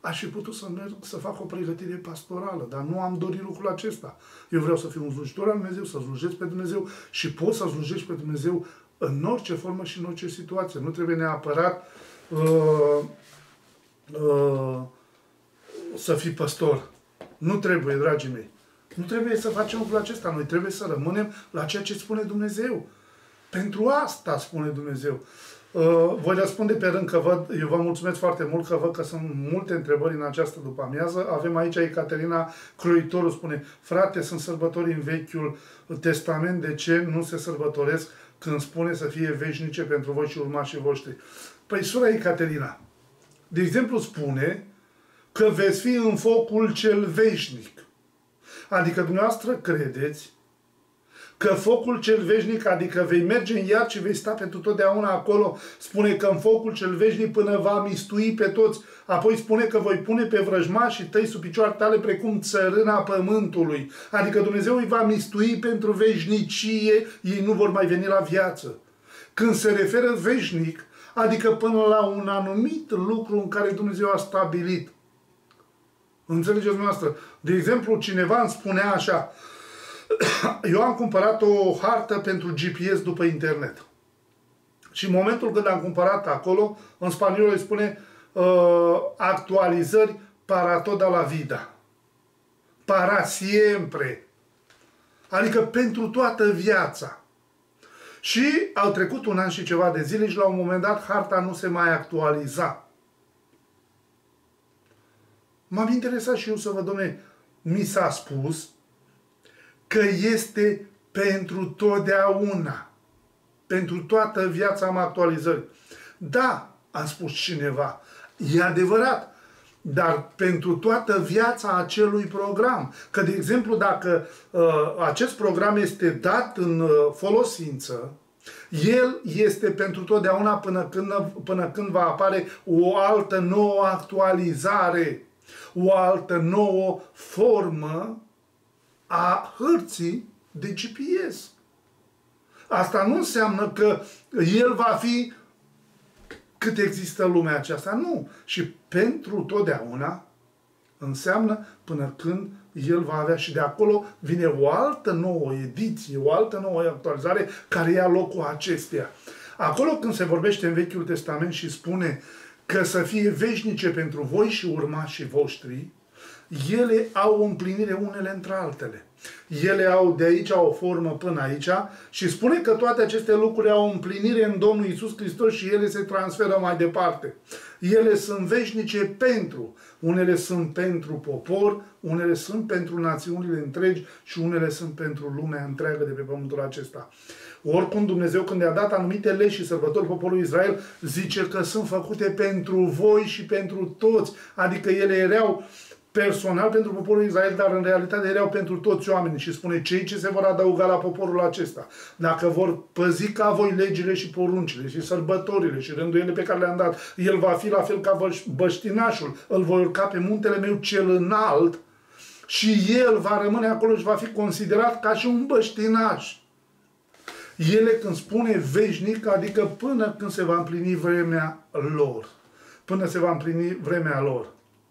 aș fi putut să merg să fac o pregătire pastorală, dar nu am dorit lucrul acesta. Eu vreau să fiu un slujitor al Dumnezeu, să slujesc pe Dumnezeu și pot să slujești pe Dumnezeu în orice formă și în orice situație. Nu trebuie neapărat uh, uh, să fii păstor. Nu trebuie, dragii mei. Nu trebuie să facem lucrul acesta. Noi trebuie să rămânem la ceea ce spune Dumnezeu. Pentru asta spune Dumnezeu. Uh, voi răspunde pe rând că văd, eu vă mulțumesc foarte mult că văd că sunt multe întrebări în această după-amiază. Avem aici Ecaterina Croitorul, spune: frate, sunt sărbători în Vechiul Testament, de ce nu se sărbătoresc când spune să fie veșnice pentru voi și urmașii voștri? Păi, sora Ecaterina, de exemplu, spune că veți fi în focul cel veșnic. Adică dumneavoastră credeți că focul cel veșnic, adică vei merge în iad și vei sta pentru totdeauna acolo, spune că în focul cel veșnic până va mistui pe toți, apoi spune că voi pune pe vrăjmașii tăi sub picioare tale precum țărâna pământului. Adică Dumnezeu îi va mistui pentru veșnicie, ei nu vor mai veni la viață. Când se referă veșnic, adică până la un anumit lucru în care Dumnezeu a stabilit. Înțelegeți dumneavoastră? De exemplu, cineva îmi spunea așa: eu am cumpărat o hartă pentru G P S după internet. Și în momentul când am cumpărat acolo, în spaniolă îi spune uh, actualizări para toda la vida. Para siempre. Adică pentru toată viața. Și au trecut un an și ceva de zile și la un moment dat harta nu se mai actualiza. M-am interesat și eu să văd, dom'le, mi s-a spus că este pentru totdeauna. Pentru toată viața am actualizări. Da, a spus cineva, e adevărat, dar pentru toată viața acelui program. Că, de exemplu, dacă uh, acest program este dat în uh, folosință, el este pentru totdeauna până când, până când va apare o altă nouă actualizare, o altă nouă formă a hărții de G P S. Asta nu înseamnă că el va fi cât există lumea aceasta. Nu. Și pentru totdeauna înseamnă până când el va avea, și de acolo vine o altă nouă ediție, o altă nouă actualizare care ia locul acesteia. Acolo când se vorbește în Vechiul Testament și spune că să fie veșnice pentru voi și urmașii voștri, ele au o împlinire unele între altele. Ele au de aici o formă până aici și spune că toate aceste lucruri au o împlinire în Domnul Iisus Hristos și ele se transferă mai departe. Ele sunt veșnice pentru. Unele sunt pentru popor, unele sunt pentru națiunile întregi și unele sunt pentru lumea întreagă de pe pământul acesta. Oricum, Dumnezeu, când i-a dat anumite legi și sărbători poporului Israel, zice că sunt făcute pentru voi și pentru toți. Adică ele erau personal pentru poporul Israel, dar în realitate erau pentru toți oamenii. Și spune: cei ce se vor adăuga la poporul acesta, dacă vor păzi ca voi legile și poruncile și sărbătorile și rânduielile pe care le-am dat, el va fi la fel ca băștinașul. Îl voi urca pe muntele meu cel înalt și el va rămâne acolo și va fi considerat ca și un băștinaș. Ele, când spune veșnic, adică până când se va împlini vremea lor. Până se va împlini vremea lor.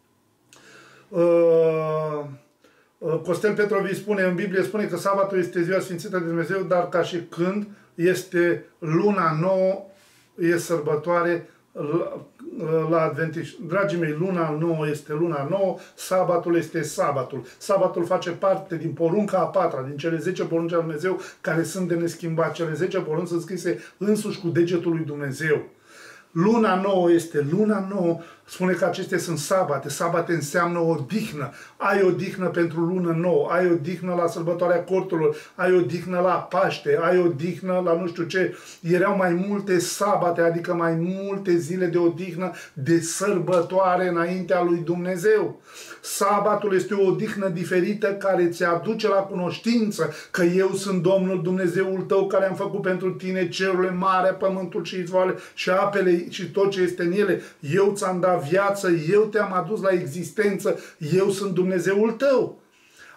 Uh, uh, Costel Petrovici spune în Biblie, spune că sabatul este ziua sfințită de Dumnezeu, dar ca și când este luna nouă, e sărbătoare la, la adventiști. Dragii mei, luna nouă este luna nouă, sabatul este sabatul. Sabatul face parte din porunca a patra, din cele zece porunci ale Dumnezeu care sunt de neschimbat. Cele zece porunci sunt scrise însuși cu degetul lui Dumnezeu. Luna nouă este luna nouă, spune că acestea sunt sabate. Sabate înseamnă odihnă. Ai odihnă pentru lună nouă, ai odihnă la sărbătoarea corturilor, ai odihnă la Paște, ai odihnă la nu știu ce. Erau mai multe sabate, adică mai multe zile de odihnă, de sărbătoare înaintea lui Dumnezeu. Sabatul este o odihnă diferită care ți aduce la cunoștință că eu sunt Domnul Dumnezeul tău care am făcut pentru tine cerurile, marea, pământul și izvoarele și apele și tot ce este în ele. Eu ți-am dat viață, eu te-am adus la existență, eu sunt Dumnezeul tău.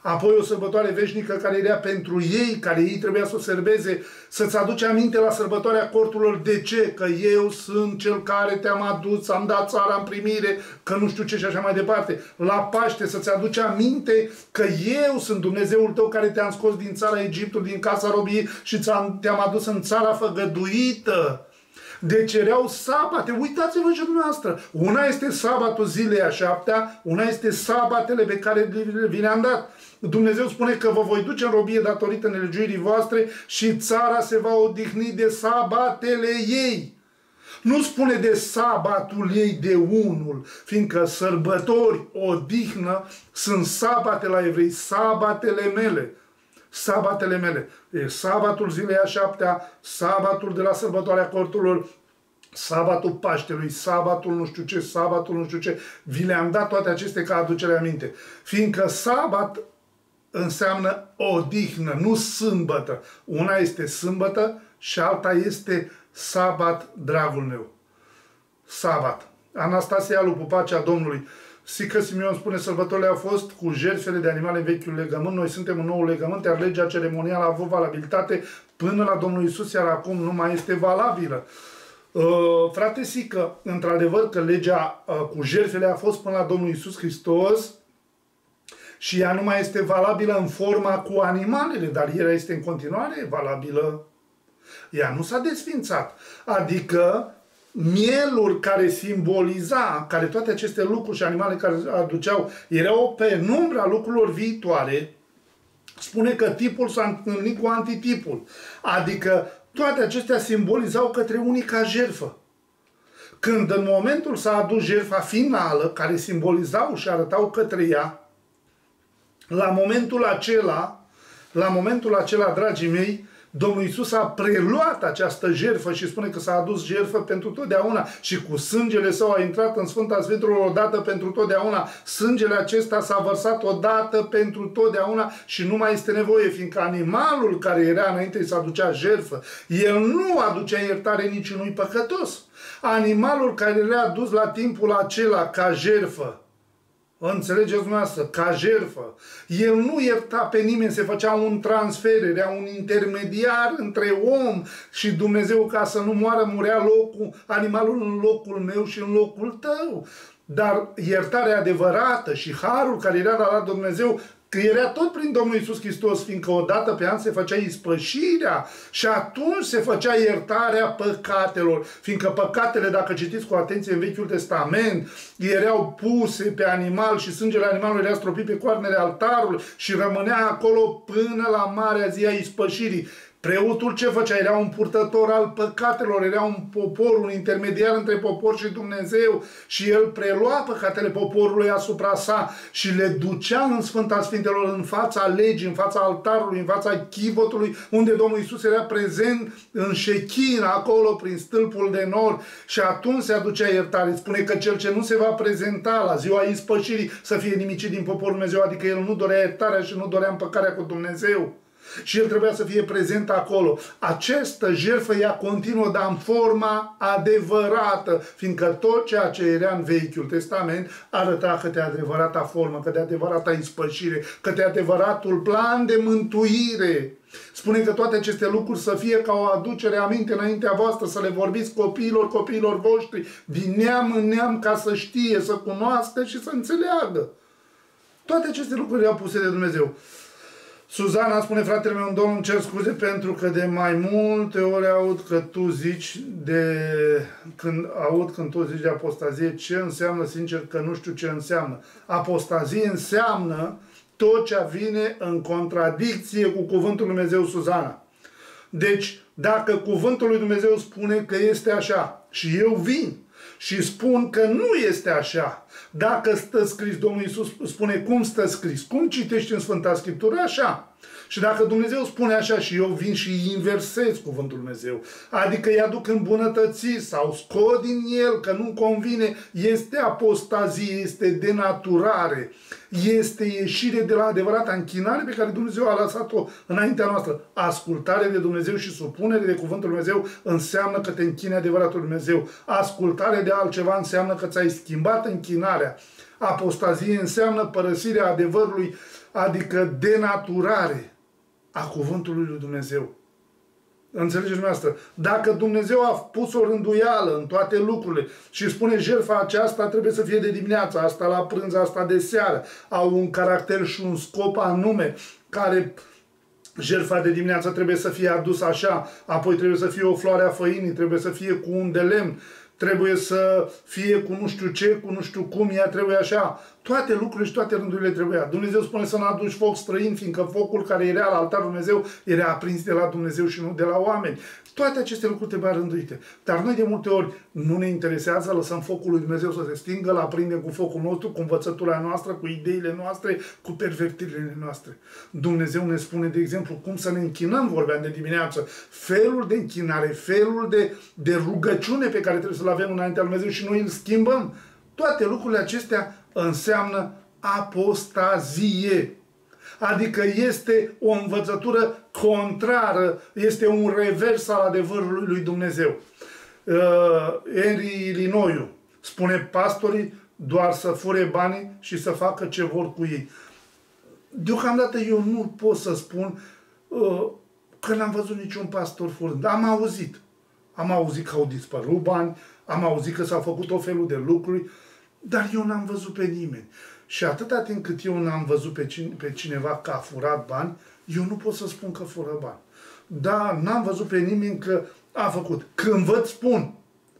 apoi o sărbătoare veșnică care era pentru ei, care ei trebuia să o serveze, să-ți aduci aminte la sărbătoarea corturilor de ce? Că eu sunt cel care te-am adus, am dat țara în primire, că nu știu ce și așa mai departe. La Paște să-ți aduci aminte că eu sunt Dumnezeul tău care te-am scos din țara Egiptului, din casa robiei și te-am adus în țara făgăduită. Deci erau sabate, uitați-vă și dumneavoastră. Una este sabatul zilei a șaptea, una este sabatele pe care vi le-am dat. Dumnezeu spune că vă voi duce în robie datorită nelegiuirii voastre și țara se va odihni de sabatele ei. Nu spune de sabatul ei de unul, fiindcă sărbători, odihnă, sunt sabate la evrei, sabatele mele. Sabatele mele. E sabatul zilei a șaptea, sabatul de la sărbătoarea corturilor, sabatul Paștelui, sabatul nu știu ce, sabatul nu știu ce. Vi le-am dat toate acestea ca aducere aminte. Fiindcă sabat înseamnă odihnă, nu sâmbătă. Una este sâmbătă și alta este sabat, dragul meu. Sabat. Anastasia Lupu, pacea Domnului. Sică Simeon spune, sărbătorile au fost cu jertfele de animale în vechiul legământ, noi suntem în noul legământ, iar legea ceremonială a avut valabilitate până la Domnul Iisus, iar acum nu mai este valabilă. Uh, frate Sică, într-adevăr că legea uh, cu jertfele a fost până la Domnul Iisus Hristos și ea nu mai este valabilă în forma cu animalele, dar ea este în continuare valabilă. Ea nu s-a desfințat. Adică mielul care simboliza, care toate aceste lucruri și animale care aduceau, erau o penumbra a lucrurilor viitoare, spune că tipul s-a întâlnit cu antitipul. Adică toate acestea simbolizau către unica jertfă. Când în momentul s-a adus jertfa finală, care simbolizau și arătau către ea, la momentul acela, la momentul acela, dragii mei, Domnul Iisus a preluat această jertfă și spune că s-a adus jertfă pentru totdeauna și cu sângele său a intrat în Sfânta Sfintelor odată pentru totdeauna. Sângele acesta s-a vărsat odată pentru totdeauna și nu mai este nevoie, fiindcă animalul care era înainte să aducea jertfă, el nu aducea iertare niciunui păcătos. Animalul care era adus la timpul acela ca jertfă, înțelegeți dumneavoastră, ca jertfă. El nu ierta pe nimeni, se făcea un transfer, era un intermediar între om și Dumnezeu, ca să nu moară, murea locul, animalul în locul meu și în locul tău. Dar iertarea adevărată și harul care era la Dumnezeu, că era tot prin Domnul Iisus Hristos, fiindcă odată pe an se făcea ispășirea și atunci se făcea iertarea păcatelor, fiindcă păcatele, dacă citiți cu atenție în Vechiul Testament, erau puse pe animal și sângele animalului era stropit pe coarnele altarului și rămânea acolo până la marea zi a ispășirii. Preotul ce făcea? Era un purtător al păcatelor, era un popor, un intermediar între popor și Dumnezeu și el prelua păcatele poporului asupra sa și le ducea în Sfânta Sfintelor, în fața legii, în fața altarului, în fața chivotului, unde Domnul Iisus era prezent în șechină, acolo prin stâlpul de nord și atunci se aducea iertare. Spune că cel ce nu se va prezenta la ziua ispășirii să fie nimicit din poporul Dumnezeu, adică el nu dorea iertarea și nu dorea împăcarea cu Dumnezeu. Și el trebuia să fie prezent acolo. Această jertfă ea continuă, dar în forma adevărată, fiindcă tot ceea ce era în Vechiul Testament arăta că de adevărata formă, că de adevărata ispășire, că de adevăratul plan de mântuire. Spune că toate aceste lucruri să fie ca o aducere aminte înaintea voastră, să le vorbiți copiilor, copiilor voștri, din neam în neam, ca să știe, să cunoască și să înțeleagă. Toate aceste lucruri erau puse de Dumnezeu. Suzana spune, fratele meu în Domnul, îmi cer scuze pentru că de mai multe ori aud că tu zici de, când aud când tu zici de apostazie, ce înseamnă, sincer că nu știu ce înseamnă. Apostazie înseamnă tot ce vine în contradicție cu cuvântul Lui Dumnezeu, Suzana. Deci, dacă cuvântul Lui Dumnezeu spune că este așa și eu vin și spun că nu este așa, dacă stă scris, Domnul Iisus spune cum stă scris, cum citești în Sfânta Scriptură, așa. Și dacă Dumnezeu spune așa și eu vin și inversez cuvântul Dumnezeu, adică îi aduc îmbunătățiri sau scot din el că nu convine, este apostazie, este denaturare, este ieșire de la adevărata închinare pe care Dumnezeu a lăsat-o înaintea noastră. Ascultare de Dumnezeu și supunere de cuvântul Dumnezeu înseamnă că te închini adevăratul Dumnezeu. Ascultare de altceva înseamnă că ți-ai schimbat închinarea. Apostazie înseamnă părăsirea adevărului, adică denaturare a cuvântului lui Dumnezeu. Înțelegeți dumneavoastră? Dacă Dumnezeu a pus o rânduială în toate lucrurile și spune jertfa aceasta trebuie să fie de dimineață, asta la prânz, asta de seară, au un caracter și un scop anume, care jertfa de dimineață trebuie să fie adusă așa, apoi trebuie să fie o floare a făinii, trebuie să fie cu un de lemn, trebuie să fie cu nu știu ce, cu nu știu cum, ea trebuie așa. Toate lucrurile și toate rândurile trebuia. Dumnezeu spune să nu aduci foc străin, fiindcă focul care era la altarul Dumnezeu era aprins de la Dumnezeu și nu de la oameni. Toate aceste lucruri trebuie rânduite. Dar noi de multe ori nu ne interesează, lăsăm focul lui Dumnezeu să se stingă, îl aprindem cu focul nostru, cu învățătura noastră, cu ideile noastre, cu pervertirile noastre. Dumnezeu ne spune, de exemplu, cum să ne închinăm, vorbeam de dimineață, felul de închinare, felul de, de rugăciune pe care trebuie să-l avem înaintea lui Dumnezeu și noi îl schimbăm. Toate lucrurile acestea înseamnă apostazie. Adică este o învățătură contrară, este un revers al adevărului lui Dumnezeu. Uh, Henry Linoiu spune, pastorii doar să fure banii și să facă ce vor cu ei. Deocamdată eu nu pot să spun uh, că n-am văzut niciun pastor furând. Am auzit. Am auzit că au dispărut bani, am auzit că s-au făcut o felul de lucruri, dar eu n-am văzut pe nimeni. Și atâta timp cât eu n-am văzut pe, cine, pe cineva că a furat bani, eu nu pot să spun că fură bani. Da, n-am văzut pe nimeni că a făcut. Când văd, spun.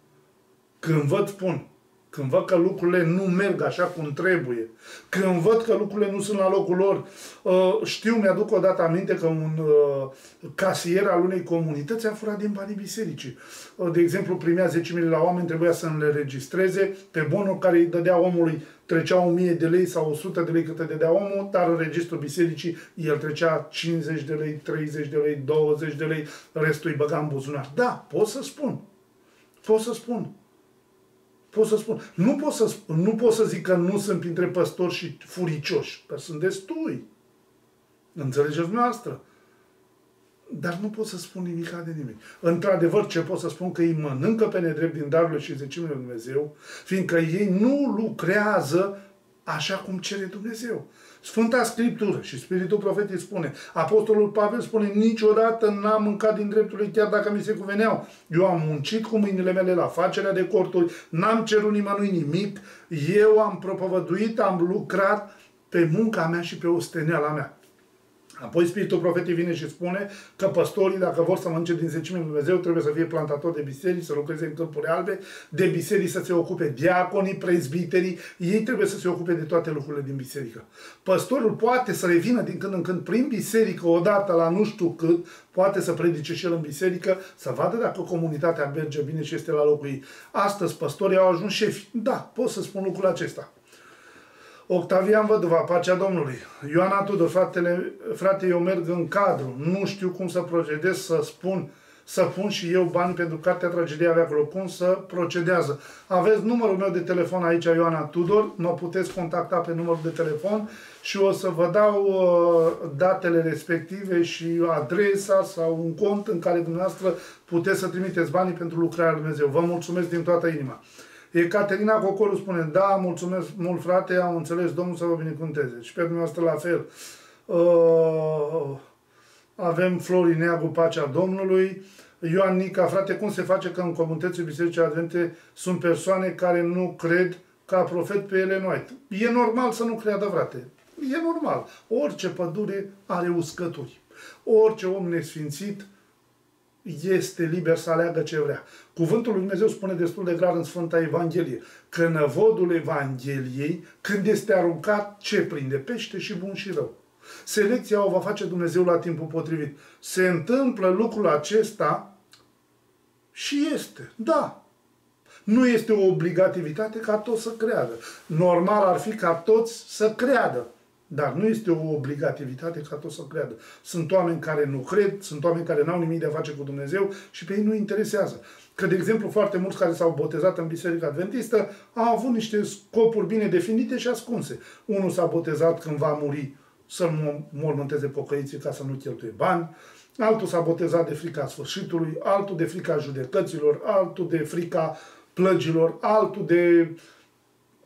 Când văd, spun. Când văd că lucrurile nu merg așa cum trebuie. Când văd că lucrurile nu sunt la locul lor. Știu, mi-aduc odată aminte că un casier al unei comunități a furat din banii bisericii. De exemplu, primea zece mii la oameni, trebuia să le registreze. Pe bonul care îi dădea omului trecea o mie de lei sau o sută de lei cât îi dădea omul, dar în registrul bisericii el trecea cincizeci de lei, treizeci de lei, douăzeci de lei, restul îi băga în buzunar. Da, pot să spun. Pot să spun. Pot să spun. Nu pot să, nu pot să zic că nu sunt printre păstori și furicioși, că sunt destui. Înțelegeți dumneavoastră? Dar nu pot să spun nimica de nimeni. Într-adevăr, ce pot să spun? Că ei mănâncă pe nedrept din darurile și zecimile lui Dumnezeu, fiindcă ei nu lucrează așa cum cere Dumnezeu. Sfânta Scriptură și Spiritul Profetic spune, Apostolul Pavel spune, niciodată n-am mâncat din drepturile chiar dacă mi se cuveneau. Eu am muncit cu mâinile mele la facerea de corturi, n-am cerut nimănui nimic, eu am propovăduit, am lucrat pe munca mea și pe osteneala mea. Apoi Spiritul Profetic vine și spune că păstorii, dacă vor să mănânce din zecimea lui Dumnezeu, trebuie să fie plantatori de biserici, să lucreze în câmpuri albe, de biserici să se ocupe diaconii, prezbiterii, ei trebuie să se ocupe de toate lucrurile din biserică. Păstorul poate să revină din când în când prin biserică, odată la nu știu cât, poate să predice și el în biserică, să vadă dacă comunitatea merge bine și este la locul ei. Astăzi păstorii au ajuns șefi. Da, pot să spun lucrul acesta. Octavian Văduva, pacea Domnului. Ioana Tudor, fratele, frate, eu merg în cadru. Nu știu cum să procedez, să spun, să pun și eu bani pentru cartea Tragedia Veacului. Cum să procedează? Aveți numărul meu de telefon aici, Ioana Tudor. Mă puteți contacta pe numărul de telefon și o să vă dau uh, datele respective și adresa sau un cont în care dumneavoastră puteți să trimiteți banii pentru lucrarea lui Dumnezeu. Vă mulțumesc din toată inima. Ecaterina Cocoru spune, da, mulțumesc mult, frate, am înțeles, Domnul să vă binecuvânteze. Și pe dumneavoastră la fel. Uh, avem Florin Neagu, pacea Domnului. Ioan Nica, frate, cum se face că în comunitățile Bisericii Advente sunt persoane care nu cred ca profet pe Ellen White? E normal să nu creadă, frate. E normal. Orice pădure are uscături. Orice om nesfințit este liber să aleagă ce vrea. Cuvântul lui Dumnezeu spune destul de clar în Sfânta Evanghelie că năvodul Evangheliei, când este aruncat, ce prinde? Pește și bun și rău. Selecția o va face Dumnezeu la timpul potrivit. Se întâmplă lucrul acesta și este. Da. Nu este o obligativitate ca toți să creadă. Normal ar fi ca toți să creadă. Dar nu este o obligativitate ca toți să creadă. Sunt oameni care nu cred, sunt oameni care n-au nimic de a face cu Dumnezeu și pe ei nu interesează. Că, de exemplu, foarte mulți care s-au botezat în Biserica Adventistă au avut niște scopuri bine definite și ascunse. Unul s-a botezat când va muri să-l mormânteze pocăiții ca să nu cheltuie bani, altul s-a botezat de frica sfârșitului, altul de frica judecăților, altul de frica plăgilor, altul de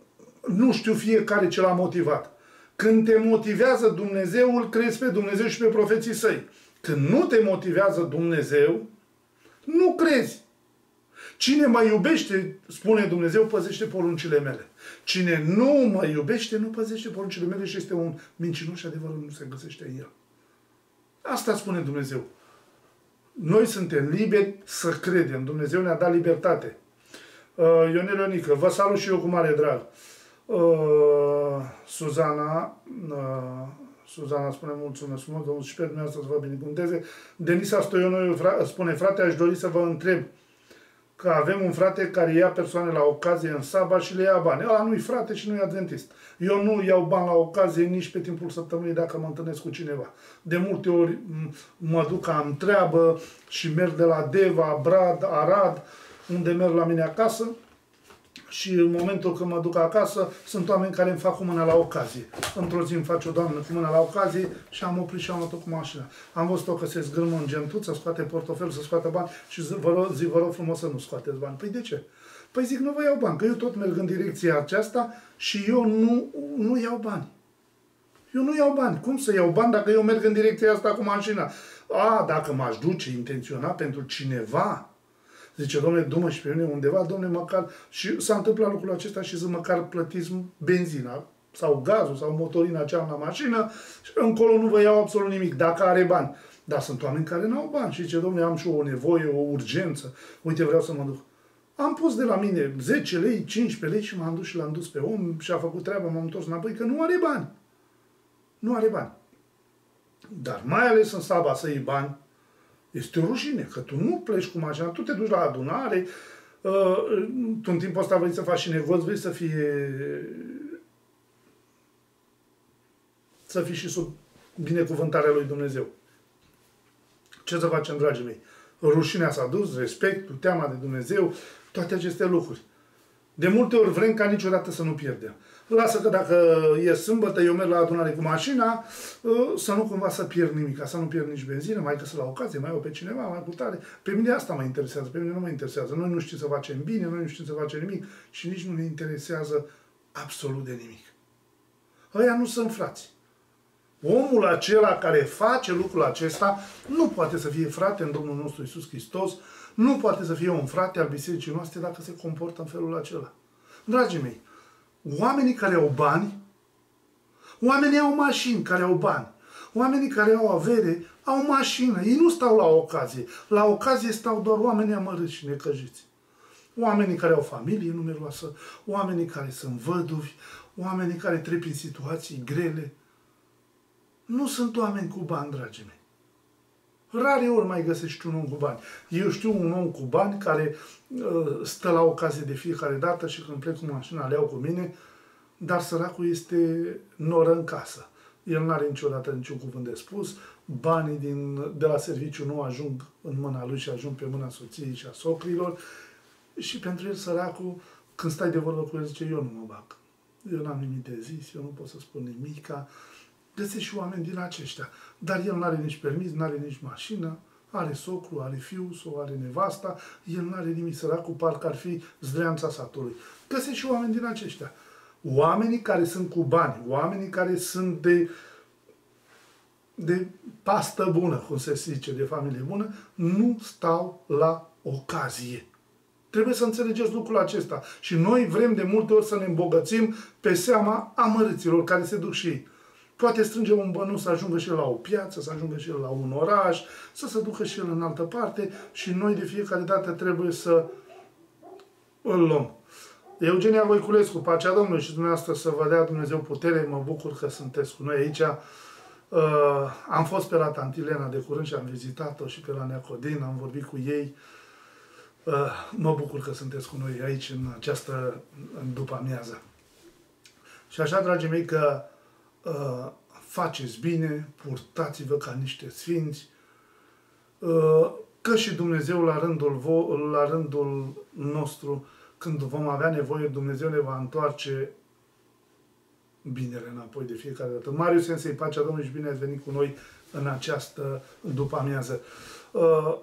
nu știu fiecare ce l-a motivat. Când te motivează Dumnezeul, crezi pe Dumnezeu și pe profeții săi. Când nu te motivează Dumnezeu, nu crezi. Cine mă iubește, spune Dumnezeu, păzește poruncile mele. Cine nu mă iubește, nu păzește poruncile mele și este un mincinos și adevărul nu se găsește în el. Asta spune Dumnezeu. Noi suntem liberi să credem. Dumnezeu ne-a dat libertate. Uh, Ionel Ionică, vă salut și eu cu mare drag. Uh, Suzana, uh, Suzana spune mulțumesc frumos, Domnul și pe dumneavoastră să vă binecuvânteze. Denisa Stoionoiu fra, spune, frate, aș dori să vă întreb că avem un frate care ia persoane la ocazie în sabat și le ia bani. Ăla nu-i frate și nu-i adventist. Eu nu iau bani la ocazie nici pe timpul săptămânii dacă mă întâlnesc cu cineva. De multe ori mă duc, am treabă și merg de la Deva, Brad, Arad, unde merg la mine acasă. Și în momentul când mă duc acasă, sunt oameni care îmi fac cu mâna la ocazie. Într-o zi îmi face o doamnă cu mâna la ocazie și am oprit și am luat-o cu mașina. Am văzut-o că se zgârmă în gentuță, scoate portofelul, să scoată bani și zic, vă rog, zic, vă rog frumos să nu scoateți bani. Păi de ce? Păi zic, nu vă iau bani, că eu tot merg în direcția aceasta și eu nu, nu iau bani. Eu nu iau bani. Cum să iau bani dacă eu merg în direcția asta cu mașina? A, dacă m-aș duce intenționat pentru cineva, zice, domnule, du-mă și pe mine undeva, domnule, măcar, și s-a întâmplat lucrul acesta și zic, măcar plătiți benzina sau gazul sau motorina cea la mașină și încolo nu vă iau absolut nimic, dacă are bani. Dar sunt oameni care nu au bani și zice, domnule, am și o nevoie, o urgență, uite, vreau să mă duc. Am pus de la mine zece lei, cincisprezece lei și m-am dus și l-am dus pe om și a făcut treaba, m-am întors înapoi, că nu are bani. Nu are bani. Dar mai ales în Saba să iei bani, este o rușine, că tu nu pleci cu mașina, tu te duci la adunare, uh, tu în timpul ăsta vrei să faci și negoți, vrei să fie să fii și sub binecuvântarea lui Dumnezeu. Ce să facem, dragii mei? Rușinea s-a dus, respectul, teama de Dumnezeu, toate aceste lucruri. De multe ori vrem ca niciodată să nu pierdem. Lasă că dacă e sâmbătă, eu merg la adunare cu mașina, să nu cumva să pierd nimic, să nu pierd nici benzină, mai că să la ocazie, mai au pe cineva, mai cu tare. Pe mine asta mă interesează, pe mine nu mă interesează. Noi nu știm să facem bine, noi nu știm să facem nimic și nici nu ne interesează absolut de nimic. Ăia nu sunt frați. Omul acela care face lucrul acesta nu poate să fie frate în Domnul nostru Iisus Hristos, nu poate să fie un frate al bisericii noastre dacă se comportă în felul acela. Dragii mei, oamenii care au bani, oamenii au mașini care au bani, oamenii care au avere au mașină, ei nu stau la ocazie. La ocazie stau doar oamenii amărâți și necăjiți. Oamenii care au familie numeroasă, oamenii care sunt văduvi, oamenii care trec prin situații grele. Nu sunt oameni cu bani, dragii mei. Rare ori mai găsești un om cu bani. Eu știu un om cu bani care uh, stă la ocazie de fiecare dată și când plec cu mașina le iau cu mine, dar săracul este noră în casă. El nu are niciodată niciun cuvânt de spus, banii din, de la serviciu nu ajung în mâna lui și ajung pe mâna soției și a socrilor și pentru el săracul, când stai de vorbă cu el, zice, eu nu mă bag. Eu n-am nimic de zis, eu nu pot să spun nimica. Găsești și oameni din aceștia. Dar el nu are nici permis, nu are nici mașină, are socru, are fiu sau are nevasta, el nu are nimic, săracul, parcă ar fi zdreanța satului. Găsești și oameni din aceștia. Oamenii care sunt cu bani, oamenii care sunt de, de pastă bună, cum se zice, de familie bună, nu stau la ocazie. Trebuie să înțelegeți lucrul acesta. Și noi vrem de multe ori să ne îmbogățim pe seama amărâților care se duc și ei. Poate strânge un bănuț să ajungă și el la o piață, să ajungă și el la un oraș, să se ducă și el în altă parte și noi de fiecare dată trebuie să îl luăm. Eugenia Voiculescu, pacea Domnului și dumneavoastră să vă dea Dumnezeu putere, mă bucur că sunteți cu noi aici. Uh, am fost pe la Tantilena de curând și am vizitat-o și pe la Neacodin, am vorbit cu ei. Uh, mă bucur că sunteți cu noi aici în această în după amiază. Și așa, dragii mei, că Uh, faceți bine, purtați-vă ca niște sfinți, uh, că și Dumnezeu la rândul, vo- la rândul nostru, când vom avea nevoie, Dumnezeu ne va întoarce binele înapoi de fiecare dată. Marius Sensei, pacea Domnului și bine ați venit cu noi în această după-amiază. Uh,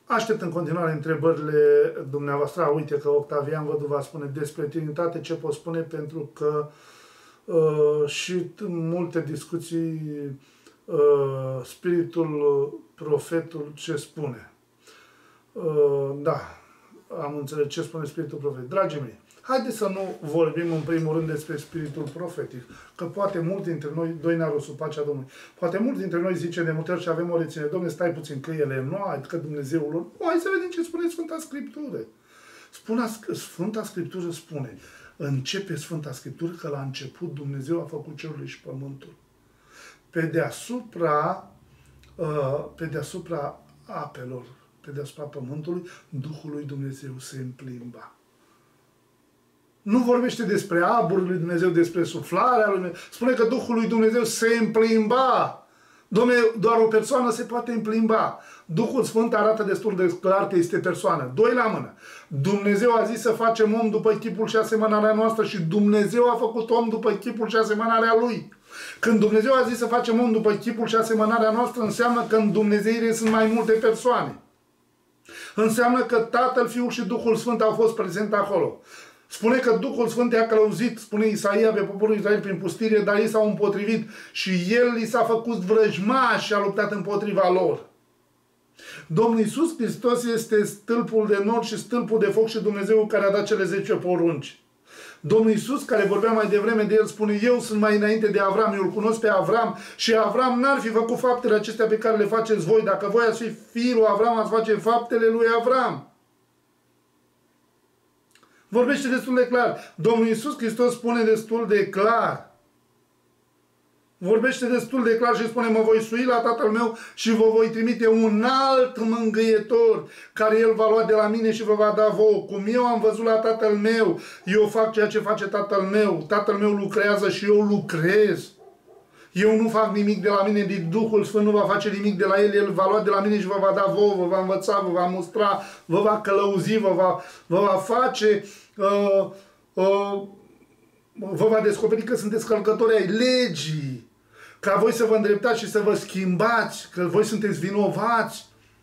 Aștept în continuare întrebările dumneavoastră. Uite că Octavian Văduva spune despre Trinitate ce pot spune, pentru că uh, și multe discuții uh, Spiritul, Profetul ce spune. Uh, da, am înțeles ce spune Spiritul Profetic. Dragii mei, haideți să nu vorbim în primul rând despre Spiritul Profetic, că poate mulți dintre noi, doi n-au sub pacea Domnului, poate mulți dintre noi zice de multe ori și avem o reține, Dom'le, stai puțin, că ele nu ai, că Dumnezeul lor. Nu, hai să vedem ce spune Sfânta Scriptură. Spune, Sfânta Scriptură spune, începe Sfânta Scriptură că la început Dumnezeu a făcut cerul și pământul. Pe deasupra, uh, pe deasupra apelor, pe deasupra pământului, Duhul lui Dumnezeu se împlimba. Nu vorbește despre aburul lui Dumnezeu, despre suflarea lui Dumnezeu. Spune că Duhul lui Dumnezeu se împlimba. Dom'le, doar o persoană se poate împlimba. Duhul Sfânt arată destul de clar că este persoană. Doi la mână. Dumnezeu a zis să facem om după chipul și asemănarea noastră și Dumnezeu a făcut om după chipul și asemănarea Lui. Când Dumnezeu a zis să facem om după chipul și asemănarea noastră, înseamnă că în Dumnezeire sunt mai multe persoane. Înseamnă că Tatăl, Fiul și Duhul Sfânt au fost prezente acolo. Spune că Duhul Sfânt i-a călăuzit, spune Isaia, pe poporul Israel prin pustie, dar ei s-au împotrivit și El li s-a făcut vrăjmaș și a luptat împotriva lor. Domnul Iisus Hristos este stâlpul de nor și stâlpul de foc și Dumnezeu care a dat cele zece porunci. Domnul Iisus, care vorbea mai devreme de El, spune, eu sunt mai înainte de Avram, eu îl cunosc pe Avram și Avram n-ar fi făcut faptele acestea pe care le faceți voi. Dacă voi ați fi fiul lui Avram, ați face faptele lui Avram. Vorbește destul de clar. Domnul Iisus Hristos spune destul de clar. Vorbește destul de clar și spune, mă voi sui la Tatăl meu și vă voi trimite un alt mângâietor care El va lua de la mine și vă va da vouă. Cum eu am văzut la Tatăl meu, eu fac ceea ce face Tatăl meu. Tatăl meu lucrează și eu lucrez. Eu nu fac nimic de la mine, din Duhul Sfânt nu va face nimic de la El, El va lua de la mine și vă va da vouă, vă va învăța, vă va mustra, vă va călăuzi, vă va, vă va face, uh, uh, vă va descoperi că sunteți călcători ai legii, ca voi să vă îndreptați și să vă schimbați, că voi sunteți vinovați.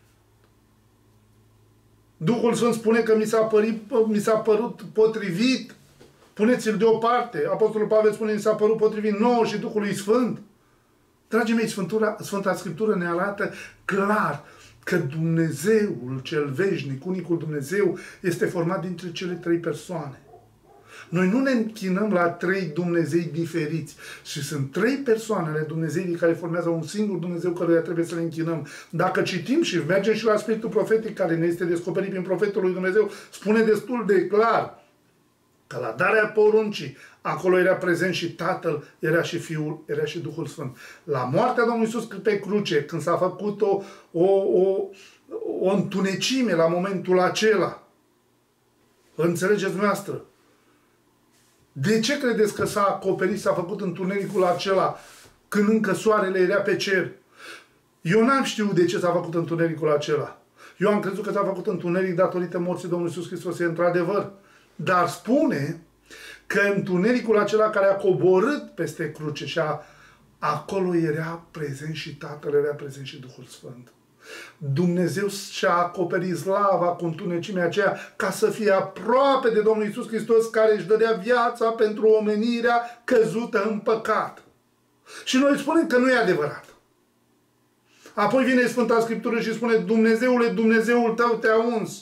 Duhul Sfânt spune că mi s-a părut, mi s-a părut potrivit. Puneți-l deoparte. Apostolul Pavel spune, mi s-a părut potrivit nouă și Duhului Sfânt. Dragii mei, Sfântura, Sfânta Scriptură ne arată clar că Dumnezeul cel veșnic, unicul Dumnezeu, este format dintre cele trei persoane. Noi nu ne închinăm la trei Dumnezei diferiți. Și sunt trei persoane ale Dumnezeii care formează un singur Dumnezeu căruia trebuie să le închinăm. Dacă citim și mergem și la Spiritul Profetic care ne este descoperit prin Profetul lui Dumnezeu, spune destul de clar că la darea poruncii, acolo era prezent și Tatăl, era și Fiul, era și Duhul Sfânt. La moartea Domnului Iisus pe cruce, când s-a făcut o, o, o, o întunecime la momentul acela, înțelegeți dumneavoastră? De ce credeți că s-a acoperit, s-a făcut întunericul acela când încă soarele era pe cer? Eu n-am știut de ce s-a făcut întunericul acela. Eu am crezut că s-a făcut întuneric datorită morții Domnului Iisus Hristos, e într-adevăr. Dar spune că întunericul acela care a coborât peste cruce și a, acolo era prezent și Tatăl, era prezent și Duhul Sfânt. Dumnezeu și-a acoperit slava cu întunecimea aceea ca să fie aproape de Domnul Iisus Hristos care își dădea viața pentru omenirea căzută în păcat. Și noi spunem că nu e adevărat. Apoi vine Sfânta Scriptură și spune, Dumnezeule, Dumnezeul tău te-a uns.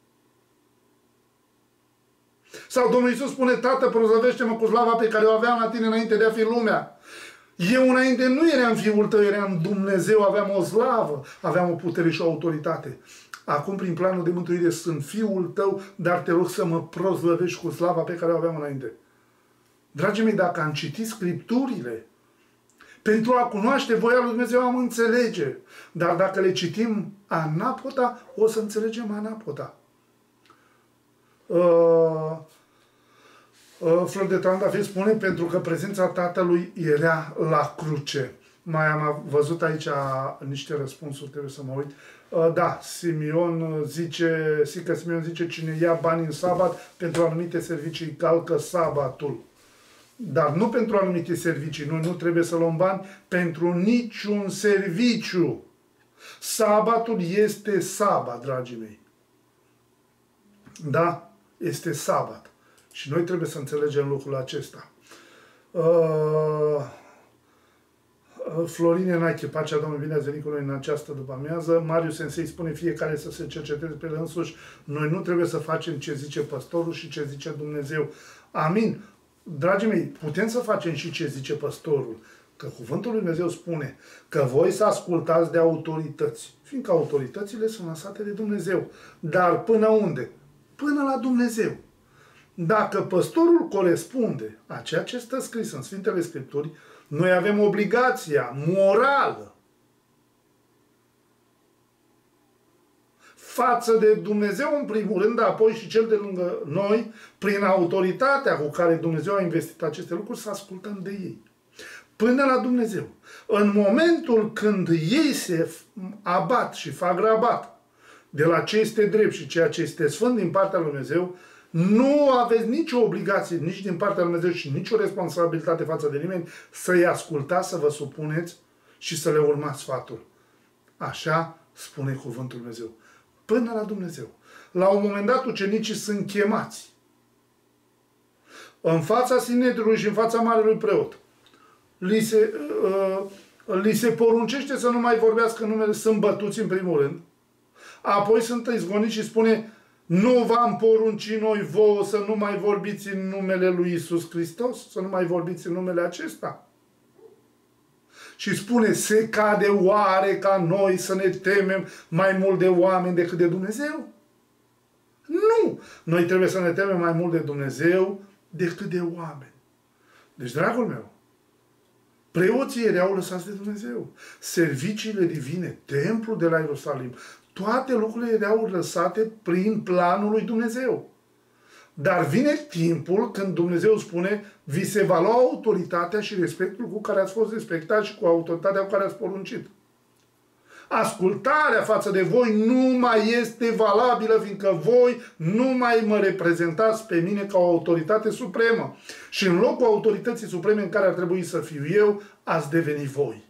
Sau Domnul Iisus spune, Tată, prozăvește-mă cu slava pe care o aveam la tine înainte de a fi lumea. Eu înainte nu eram Fiul tău, eram Dumnezeu, aveam o slavă, aveam o putere și o autoritate. Acum, prin planul de mântuire, sunt Fiul tău, dar te rog să mă prozlăvești cu slava pe care o aveam înainte. Dragii mei, dacă am citit Scripturile, pentru a cunoaște voia lui Dumnezeu am înțelege. Dar dacă le citim anapota, o să înțelegem anapota. Uh, uh, Flor de Trandafir spune pentru că prezența Tatălui era la cruce. Mai am văzut aici niște răspunsuri, trebuie să mă uit. Uh, da, Simeon zice, Sică Simeon zice, cine ia bani în sabat pentru anumite servicii calcă sabatul. Dar nu pentru anumite servicii. Noi nu trebuie să luăm bani pentru niciun serviciu. Sabatul este sabat, dragii mei. Da? Este sabat. Și noi trebuie să înțelegem lucrul acesta. Uh... Florin Enache, pacea Domnului, bine ați venit cu noi în această după-amiază. Marius Sensei spune fiecare să se cerceteze pe el însuși. Noi nu trebuie să facem ce zice păstorul și ce zice Dumnezeu. Amin. Dragii mei, putem să facem și ce zice păstorul. Că cuvântul lui Dumnezeu spune că voi să ascultați de autorități. Fiindcă autoritățile sunt lăsate de Dumnezeu. Dar până unde? Până la Dumnezeu. Dacă păstorul corespunde a ceea ce stă scris în Sfintele Scripturi, noi avem obligația morală față de Dumnezeu în primul rând, dar apoi și cel de lângă noi, prin autoritatea cu care Dumnezeu a investit aceste lucruri, să ascultăm de ei. Până la Dumnezeu. În momentul când ei se abat și fac rabat de la ce este drept și ceea ce este sfânt din partea lui Dumnezeu, nu aveți nicio obligație, nici din partea lui Dumnezeu și nicio responsabilitate față de nimeni să-i ascultați, să vă supuneți și să le urmați sfatul. Așa spune cuvântul Dumnezeu. Până la Dumnezeu. La un moment dat, ucenicii sunt chemați în fața Sinedriului și în fața Marelui Preot. Li se, uh, li se poruncește să nu mai vorbească în numele, sunt bătuți în primul rând. Apoi sunt izgoniți și spune: nu v-am poruncit noi vouă să nu mai vorbiți în numele lui Iisus Hristos? Să nu mai vorbiți în numele acesta? Și spune: se cade oare ca noi să ne temem mai mult de oameni decât de Dumnezeu? Nu! Noi trebuie să ne temem mai mult de Dumnezeu decât de oameni. Deci, dragul meu, preoții erau lăsați de Dumnezeu. Serviciile divine, templul de la Ierusalim, toate lucrurile erau lăsate prin planul lui Dumnezeu. Dar vine timpul când Dumnezeu spune: vi se va lua autoritatea și respectul cu care ați fost respectați și cu autoritatea cu care ați poruncit. Ascultarea față de voi nu mai este valabilă, fiindcă voi nu mai mă reprezentați pe mine ca o autoritate supremă. Și în locul autorității supreme în care ar trebui să fiu eu, ați devenit voi.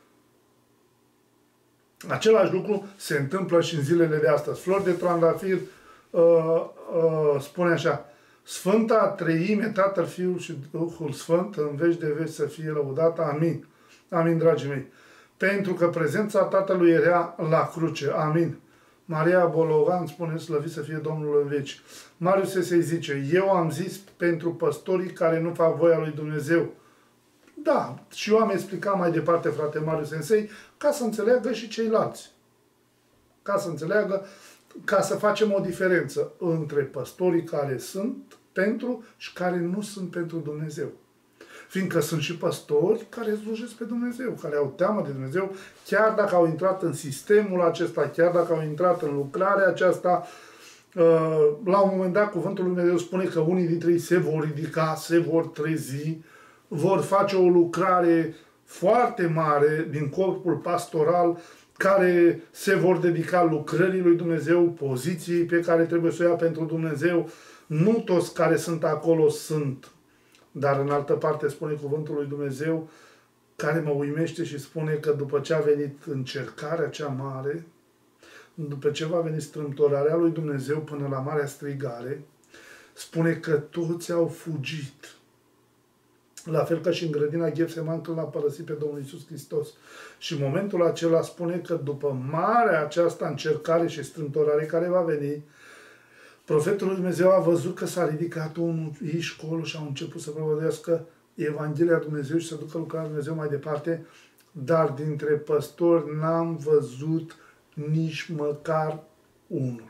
Același lucru se întâmplă și în zilele de astăzi. Flor de Trandafir uh, uh, spune așa: Sfânta Treime, Tatăl, Fiul și Duhul Sfânt, în veci de veci să fie lăudată. Amin. Amin, dragii mei. Pentru că prezența Tatălui era la cruce. Amin. Maria Bolovan spune: slăvit să fie Domnul în veci. Marius se zice: eu am zis pentru păstorii care nu fac voia lui Dumnezeu. Da, și eu am explicat mai departe, frate Marius Sensei, ca să înțeleagă și ceilalți. Ca să înțeleagă, ca să facem o diferență între păstorii care sunt pentru și care nu sunt pentru Dumnezeu. Fiindcă sunt și păstori care slujesc pe Dumnezeu, care au teamă de Dumnezeu, chiar dacă au intrat în sistemul acesta, chiar dacă au intrat în lucrarea aceasta. La un moment dat, cuvântul lui Dumnezeu spune că unii dintre ei se vor ridica, se vor trezi, vor face o lucrare foarte mare din corpul pastoral, care se vor dedica lucrării lui Dumnezeu, poziției pe care trebuie să o ia pentru Dumnezeu. Nu toți care sunt acolo sunt, dar în altă parte spune cuvântul lui Dumnezeu, care mă uimește și spune că după ce a venit încercarea cea mare, după ce va veni strâmtorarea lui Dumnezeu până la marea strigare, spune că toți au fugit. La fel ca și în grădina Ghețeman când l-a părăsit pe Domnul Iisus Hristos. Și în momentul acela spune că după marea aceasta încercare și strâmtorare care va veni, profetul lui Dumnezeu a văzut că s-a ridicat unul aici colo și au început să propovădească Evanghelia Dumnezeu și să ducă lucrarea Dumnezeu mai departe, dar dintre păstori n-am văzut nici măcar unul.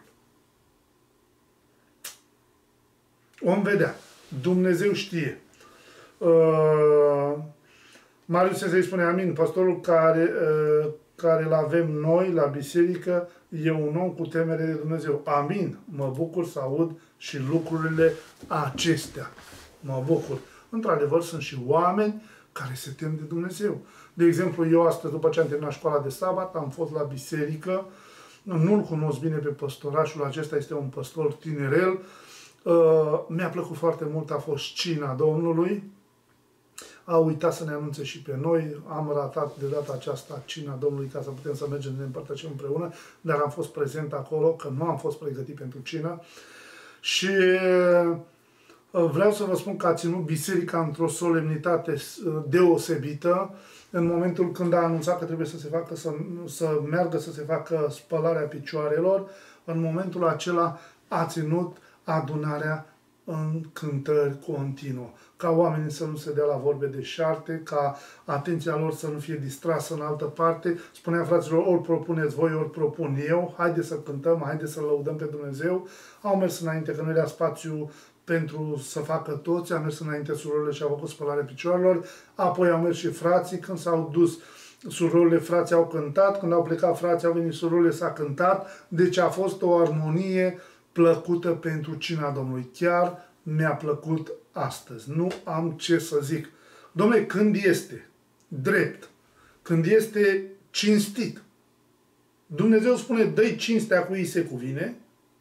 Om vedea. Dumnezeu știe. Uh, Marius se spune: amin. Pastorul care, uh, care îl avem noi la biserică e un om cu temere de Dumnezeu. Amin. Mă bucur să aud și lucrurile acestea. Mă bucur. Într-adevăr, sunt și oameni care se tem de Dumnezeu. De exemplu, eu astăzi, după ce am terminat școala de sabat, am fost la biserică. Nu-l cunosc bine pe păstorașul acesta, este un păstor tinerel. Uh, mi-a plăcut foarte mult, a fost cina Domnului. a uitat să ne anunțe și pe noi. Am ratat de data aceasta cina Domnului ca să putem să mergem să ne împărtășim împreună, dar am fost prezent acolo, că nu am fost pregătit pentru cină. Și vreau să vă spun că a ținut biserica într-o solemnitate deosebită în momentul când a anunțat că trebuie să se facă, să, să meargă să se facă spălarea picioarelor. În momentul acela a ținut adunarea în cântări continuă, ca oamenii să nu se dea la vorbe de șarte, ca atenția lor să nu fie distrasă în altă parte. Spunea fraților, ori propuneți voi, ori propun eu, haide să cântăm, haide să lăudăm pe Dumnezeu. Au mers înainte, că nu era spațiu pentru să facă toți, a mers înainte surorile și au făcut spălare picioarelor, apoi au mers și frații, când s-au dus surorile, frații au cântat, când au plecat frații, au venit surorile, s-a cântat, deci a fost o armonie plăcută pentru cina Domnului. Chiar mi-a plăcut astăzi. Nu am ce să zic. Dom'le, când este drept, când este cinstit, Dumnezeu spune, dă-i cinstea cui îi se cuvine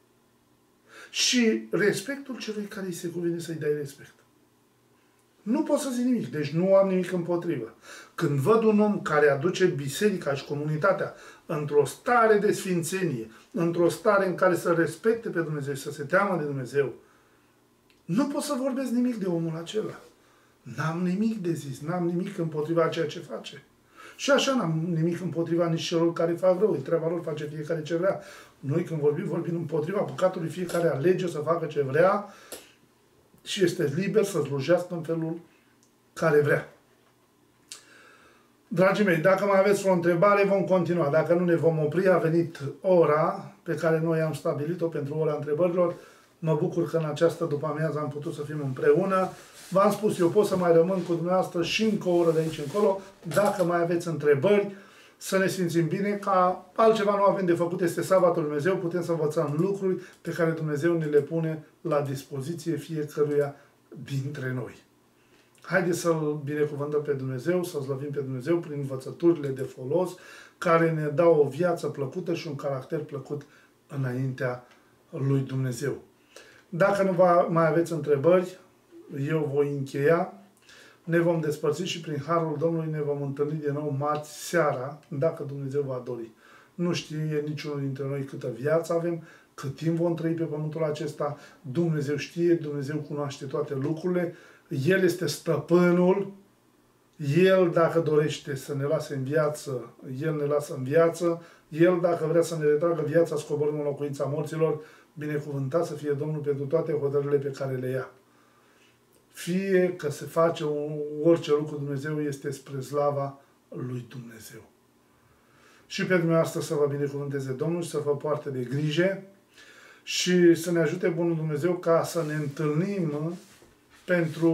și respectul celui care îi se cuvine să-i dai respect. Nu pot să zic nimic, deci nu am nimic împotrivă. Când văd un om care aduce biserica și comunitatea într-o stare de sfințenie, într-o stare în care să respecte pe Dumnezeu și să se teamă de Dumnezeu, nu pot să vorbesc nimic de omul acela. N-am nimic de zis, n-am nimic împotriva ceea ce face. Și așa n-am nimic împotriva nici celor care fac rău, treaba lor, face fiecare ce vrea. Noi când vorbim, vorbim împotriva păcatului, fiecare alege să facă ce vrea și este liber să slujească în felul care vrea. Dragii mei, dacă mai aveți o întrebare, vom continua. Dacă nu, ne vom opri. A venit ora pe care noi am stabilit-o pentru ora întrebărilor. Mă bucur că în această după-amiază am putut să fim împreună. V-am spus, eu pot să mai rămân cu dumneavoastră și încă o oră de aici încolo. Dacă mai aveți întrebări, să ne simțim bine, ca altceva nu avem de făcut, este sabatul Lui Dumnezeu, putem să învățăm lucruri pe care Dumnezeu ne le pune la dispoziție fiecăruia dintre noi. Haideți să-L binecuvântăm pe Dumnezeu, să slăvim pe Dumnezeu prin învățăturile de folos care ne dau o viață plăcută și un caracter plăcut înaintea lui Dumnezeu. Dacă nu va, mai aveți întrebări, eu voi încheia. Ne vom despărți și prin Harul Domnului ne vom întâlni din nou marți seara, dacă Dumnezeu va dori. Nu știe niciunul dintre noi câtă viață avem, cât timp vom trăi pe pământul acesta. Dumnezeu știe, Dumnezeu cunoaște toate lucrurile. El este stăpânul. El, dacă dorește să ne lase în viață, El ne lasă în viață. El, dacă vrea să ne retragă viața, scoborâm în locuința morților, binecuvântat să fie Domnul pentru toate hotărârile pe care le ia. Fie că se face un, orice lucru, Dumnezeu este spre slava lui Dumnezeu. Și pe dumneavoastră să vă binecuvânteze Domnul și să vă poarte de grijă și să ne ajute Bunul Dumnezeu ca să ne întâlnim pentru,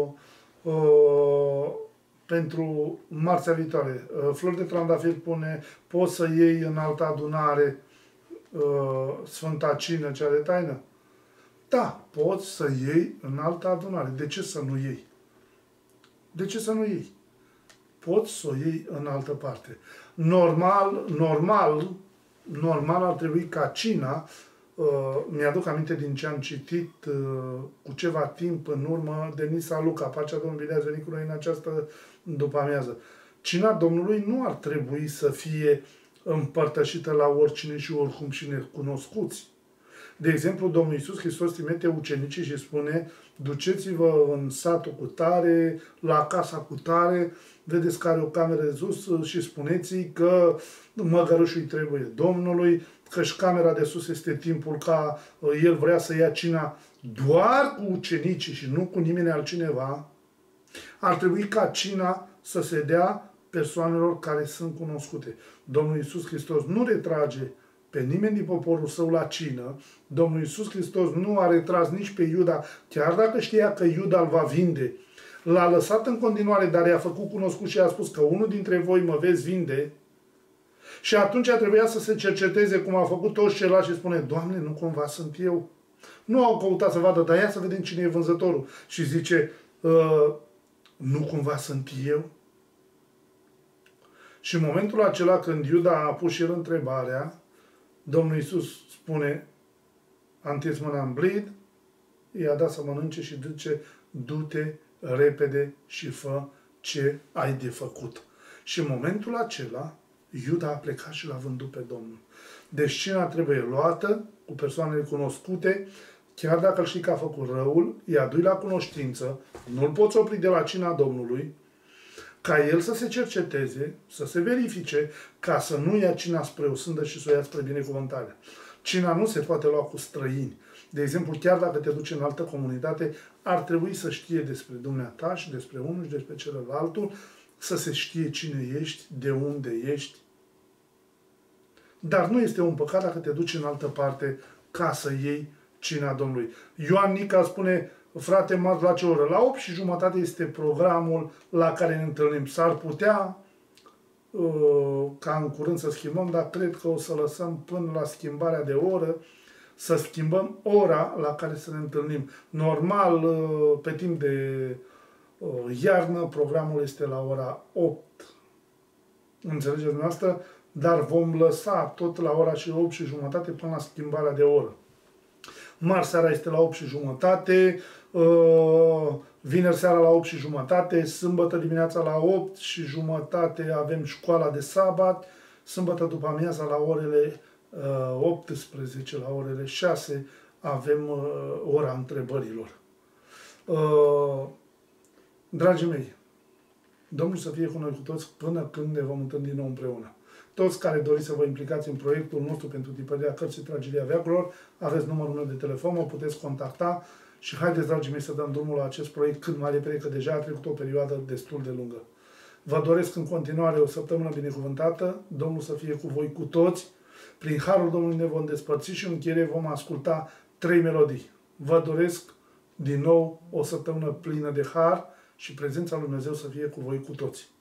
uh, pentru marțea viitoare. Uh, Flor de Trandafir pune, poți să iei în altă adunare uh, Sfânta Cină, cea de taină? Da, poți să iei în altă adunare. De ce să nu iei? De ce să nu iei? Poți să o iei în altă parte. Normal, normal, normal ar trebui ca cina, uh, mi-aduc aminte din ce am citit uh, cu ceva timp în urmă de Nisa Luca, pacea Domnului bine ați venit cu noi în această după-amiază. Cina Domnului nu ar trebui să fie împărtășită la oricine și oricum și necunoscuți. De exemplu, Domnul Iisus Hristos trimite ucenicii și spune, duceți-vă în satul cu tare, la casa cu tare, vedeți că are o cameră de sus și spuneți-i că măgărușul îi trebuie Domnului, că și camera de sus este timpul ca el vrea să ia cina doar cu ucenicii și nu cu nimeni altcineva. Ar trebui ca cina să se dea persoanelor care sunt cunoscute. Domnul Iisus Hristos nu retrage pe nimeni din poporul său la cină. Domnul Iisus Hristos nu a retras nici pe Iuda, chiar dacă știa că Iuda îl va vinde. L-a lăsat în continuare, dar i-a făcut cunoscut și a spus că unul dintre voi mă veți vinde. Și atunci trebuia să se cerceteze cum a făcut toți ceilalți și spune, Doamne, nu cumva sunt eu? Nu au căutat să vadă, dar ia să vedem cine e vânzătorul. Și zice, uh, nu cumva sunt eu? Și în momentul acela când Iuda a pus și el întrebarea, Domnul Iisus spune, a întins mâna în blid, i-a dat să mănânce și zice, du-te repede și fă ce ai de făcut. Și în momentul acela, Iuda a plecat și l-a vândut pe Domnul. Deci cina trebuie luată cu persoanele cunoscute, chiar dacă îl știi că a făcut răul, îi adui la cunoștință, nu-l poți opri de la cina Domnului, ca el să se cerceteze, să se verifice, ca să nu ia cina spre o sândă și să o ia spre binecuvântare. Cina nu se poate lua cu străini. De exemplu, chiar dacă te duci în altă comunitate, ar trebui să știe despre dumneata și despre unul și despre celălaltul, să se știe cine ești, de unde ești. Dar nu este un păcat dacă te duci în altă parte ca să iei cina Domnului. Ioan Nica spune, frate, marți la ce oră? La opt și jumătate este programul la care ne întâlnim. S-ar putea uh, ca în curând să schimbăm, dar cred că o să lăsăm până la schimbarea de oră, să schimbăm ora la care să ne întâlnim. Normal, uh, pe timp de uh, iarnă, programul este la ora opt. Înțelegeți dumneavoastră? Dar vom lăsa tot la ora și opt și jumătate până la schimbarea de oră. Marți seara este la opt și jumătate, vineri seara la opt și jumătate, sâmbătă dimineața la opt și jumătate avem școala de sabat, sâmbătă după amiaza la orele optsprezece, la orele șase avem ora întrebărilor. Dragii mei, Domnul să fie cu noi cu toți până când ne vom întâlni din nou împreună. Toți care doriți să vă implicați în proiectul nostru pentru tipărirea cărții Tragedia Veacurilor, aveți numărul meu de telefon, mă puteți contacta și haideți, dragii mei, să dăm drumul la acest proiect cât mai repede, că deja a trecut o perioadă destul de lungă. Vă doresc în continuare o săptămână binecuvântată, Domnul să fie cu voi cu toți, prin Harul Domnului ne vom despărți și în încheiere vom asculta trei melodii. Vă doresc din nou o săptămână plină de har și prezența lui Dumnezeu să fie cu voi cu toți.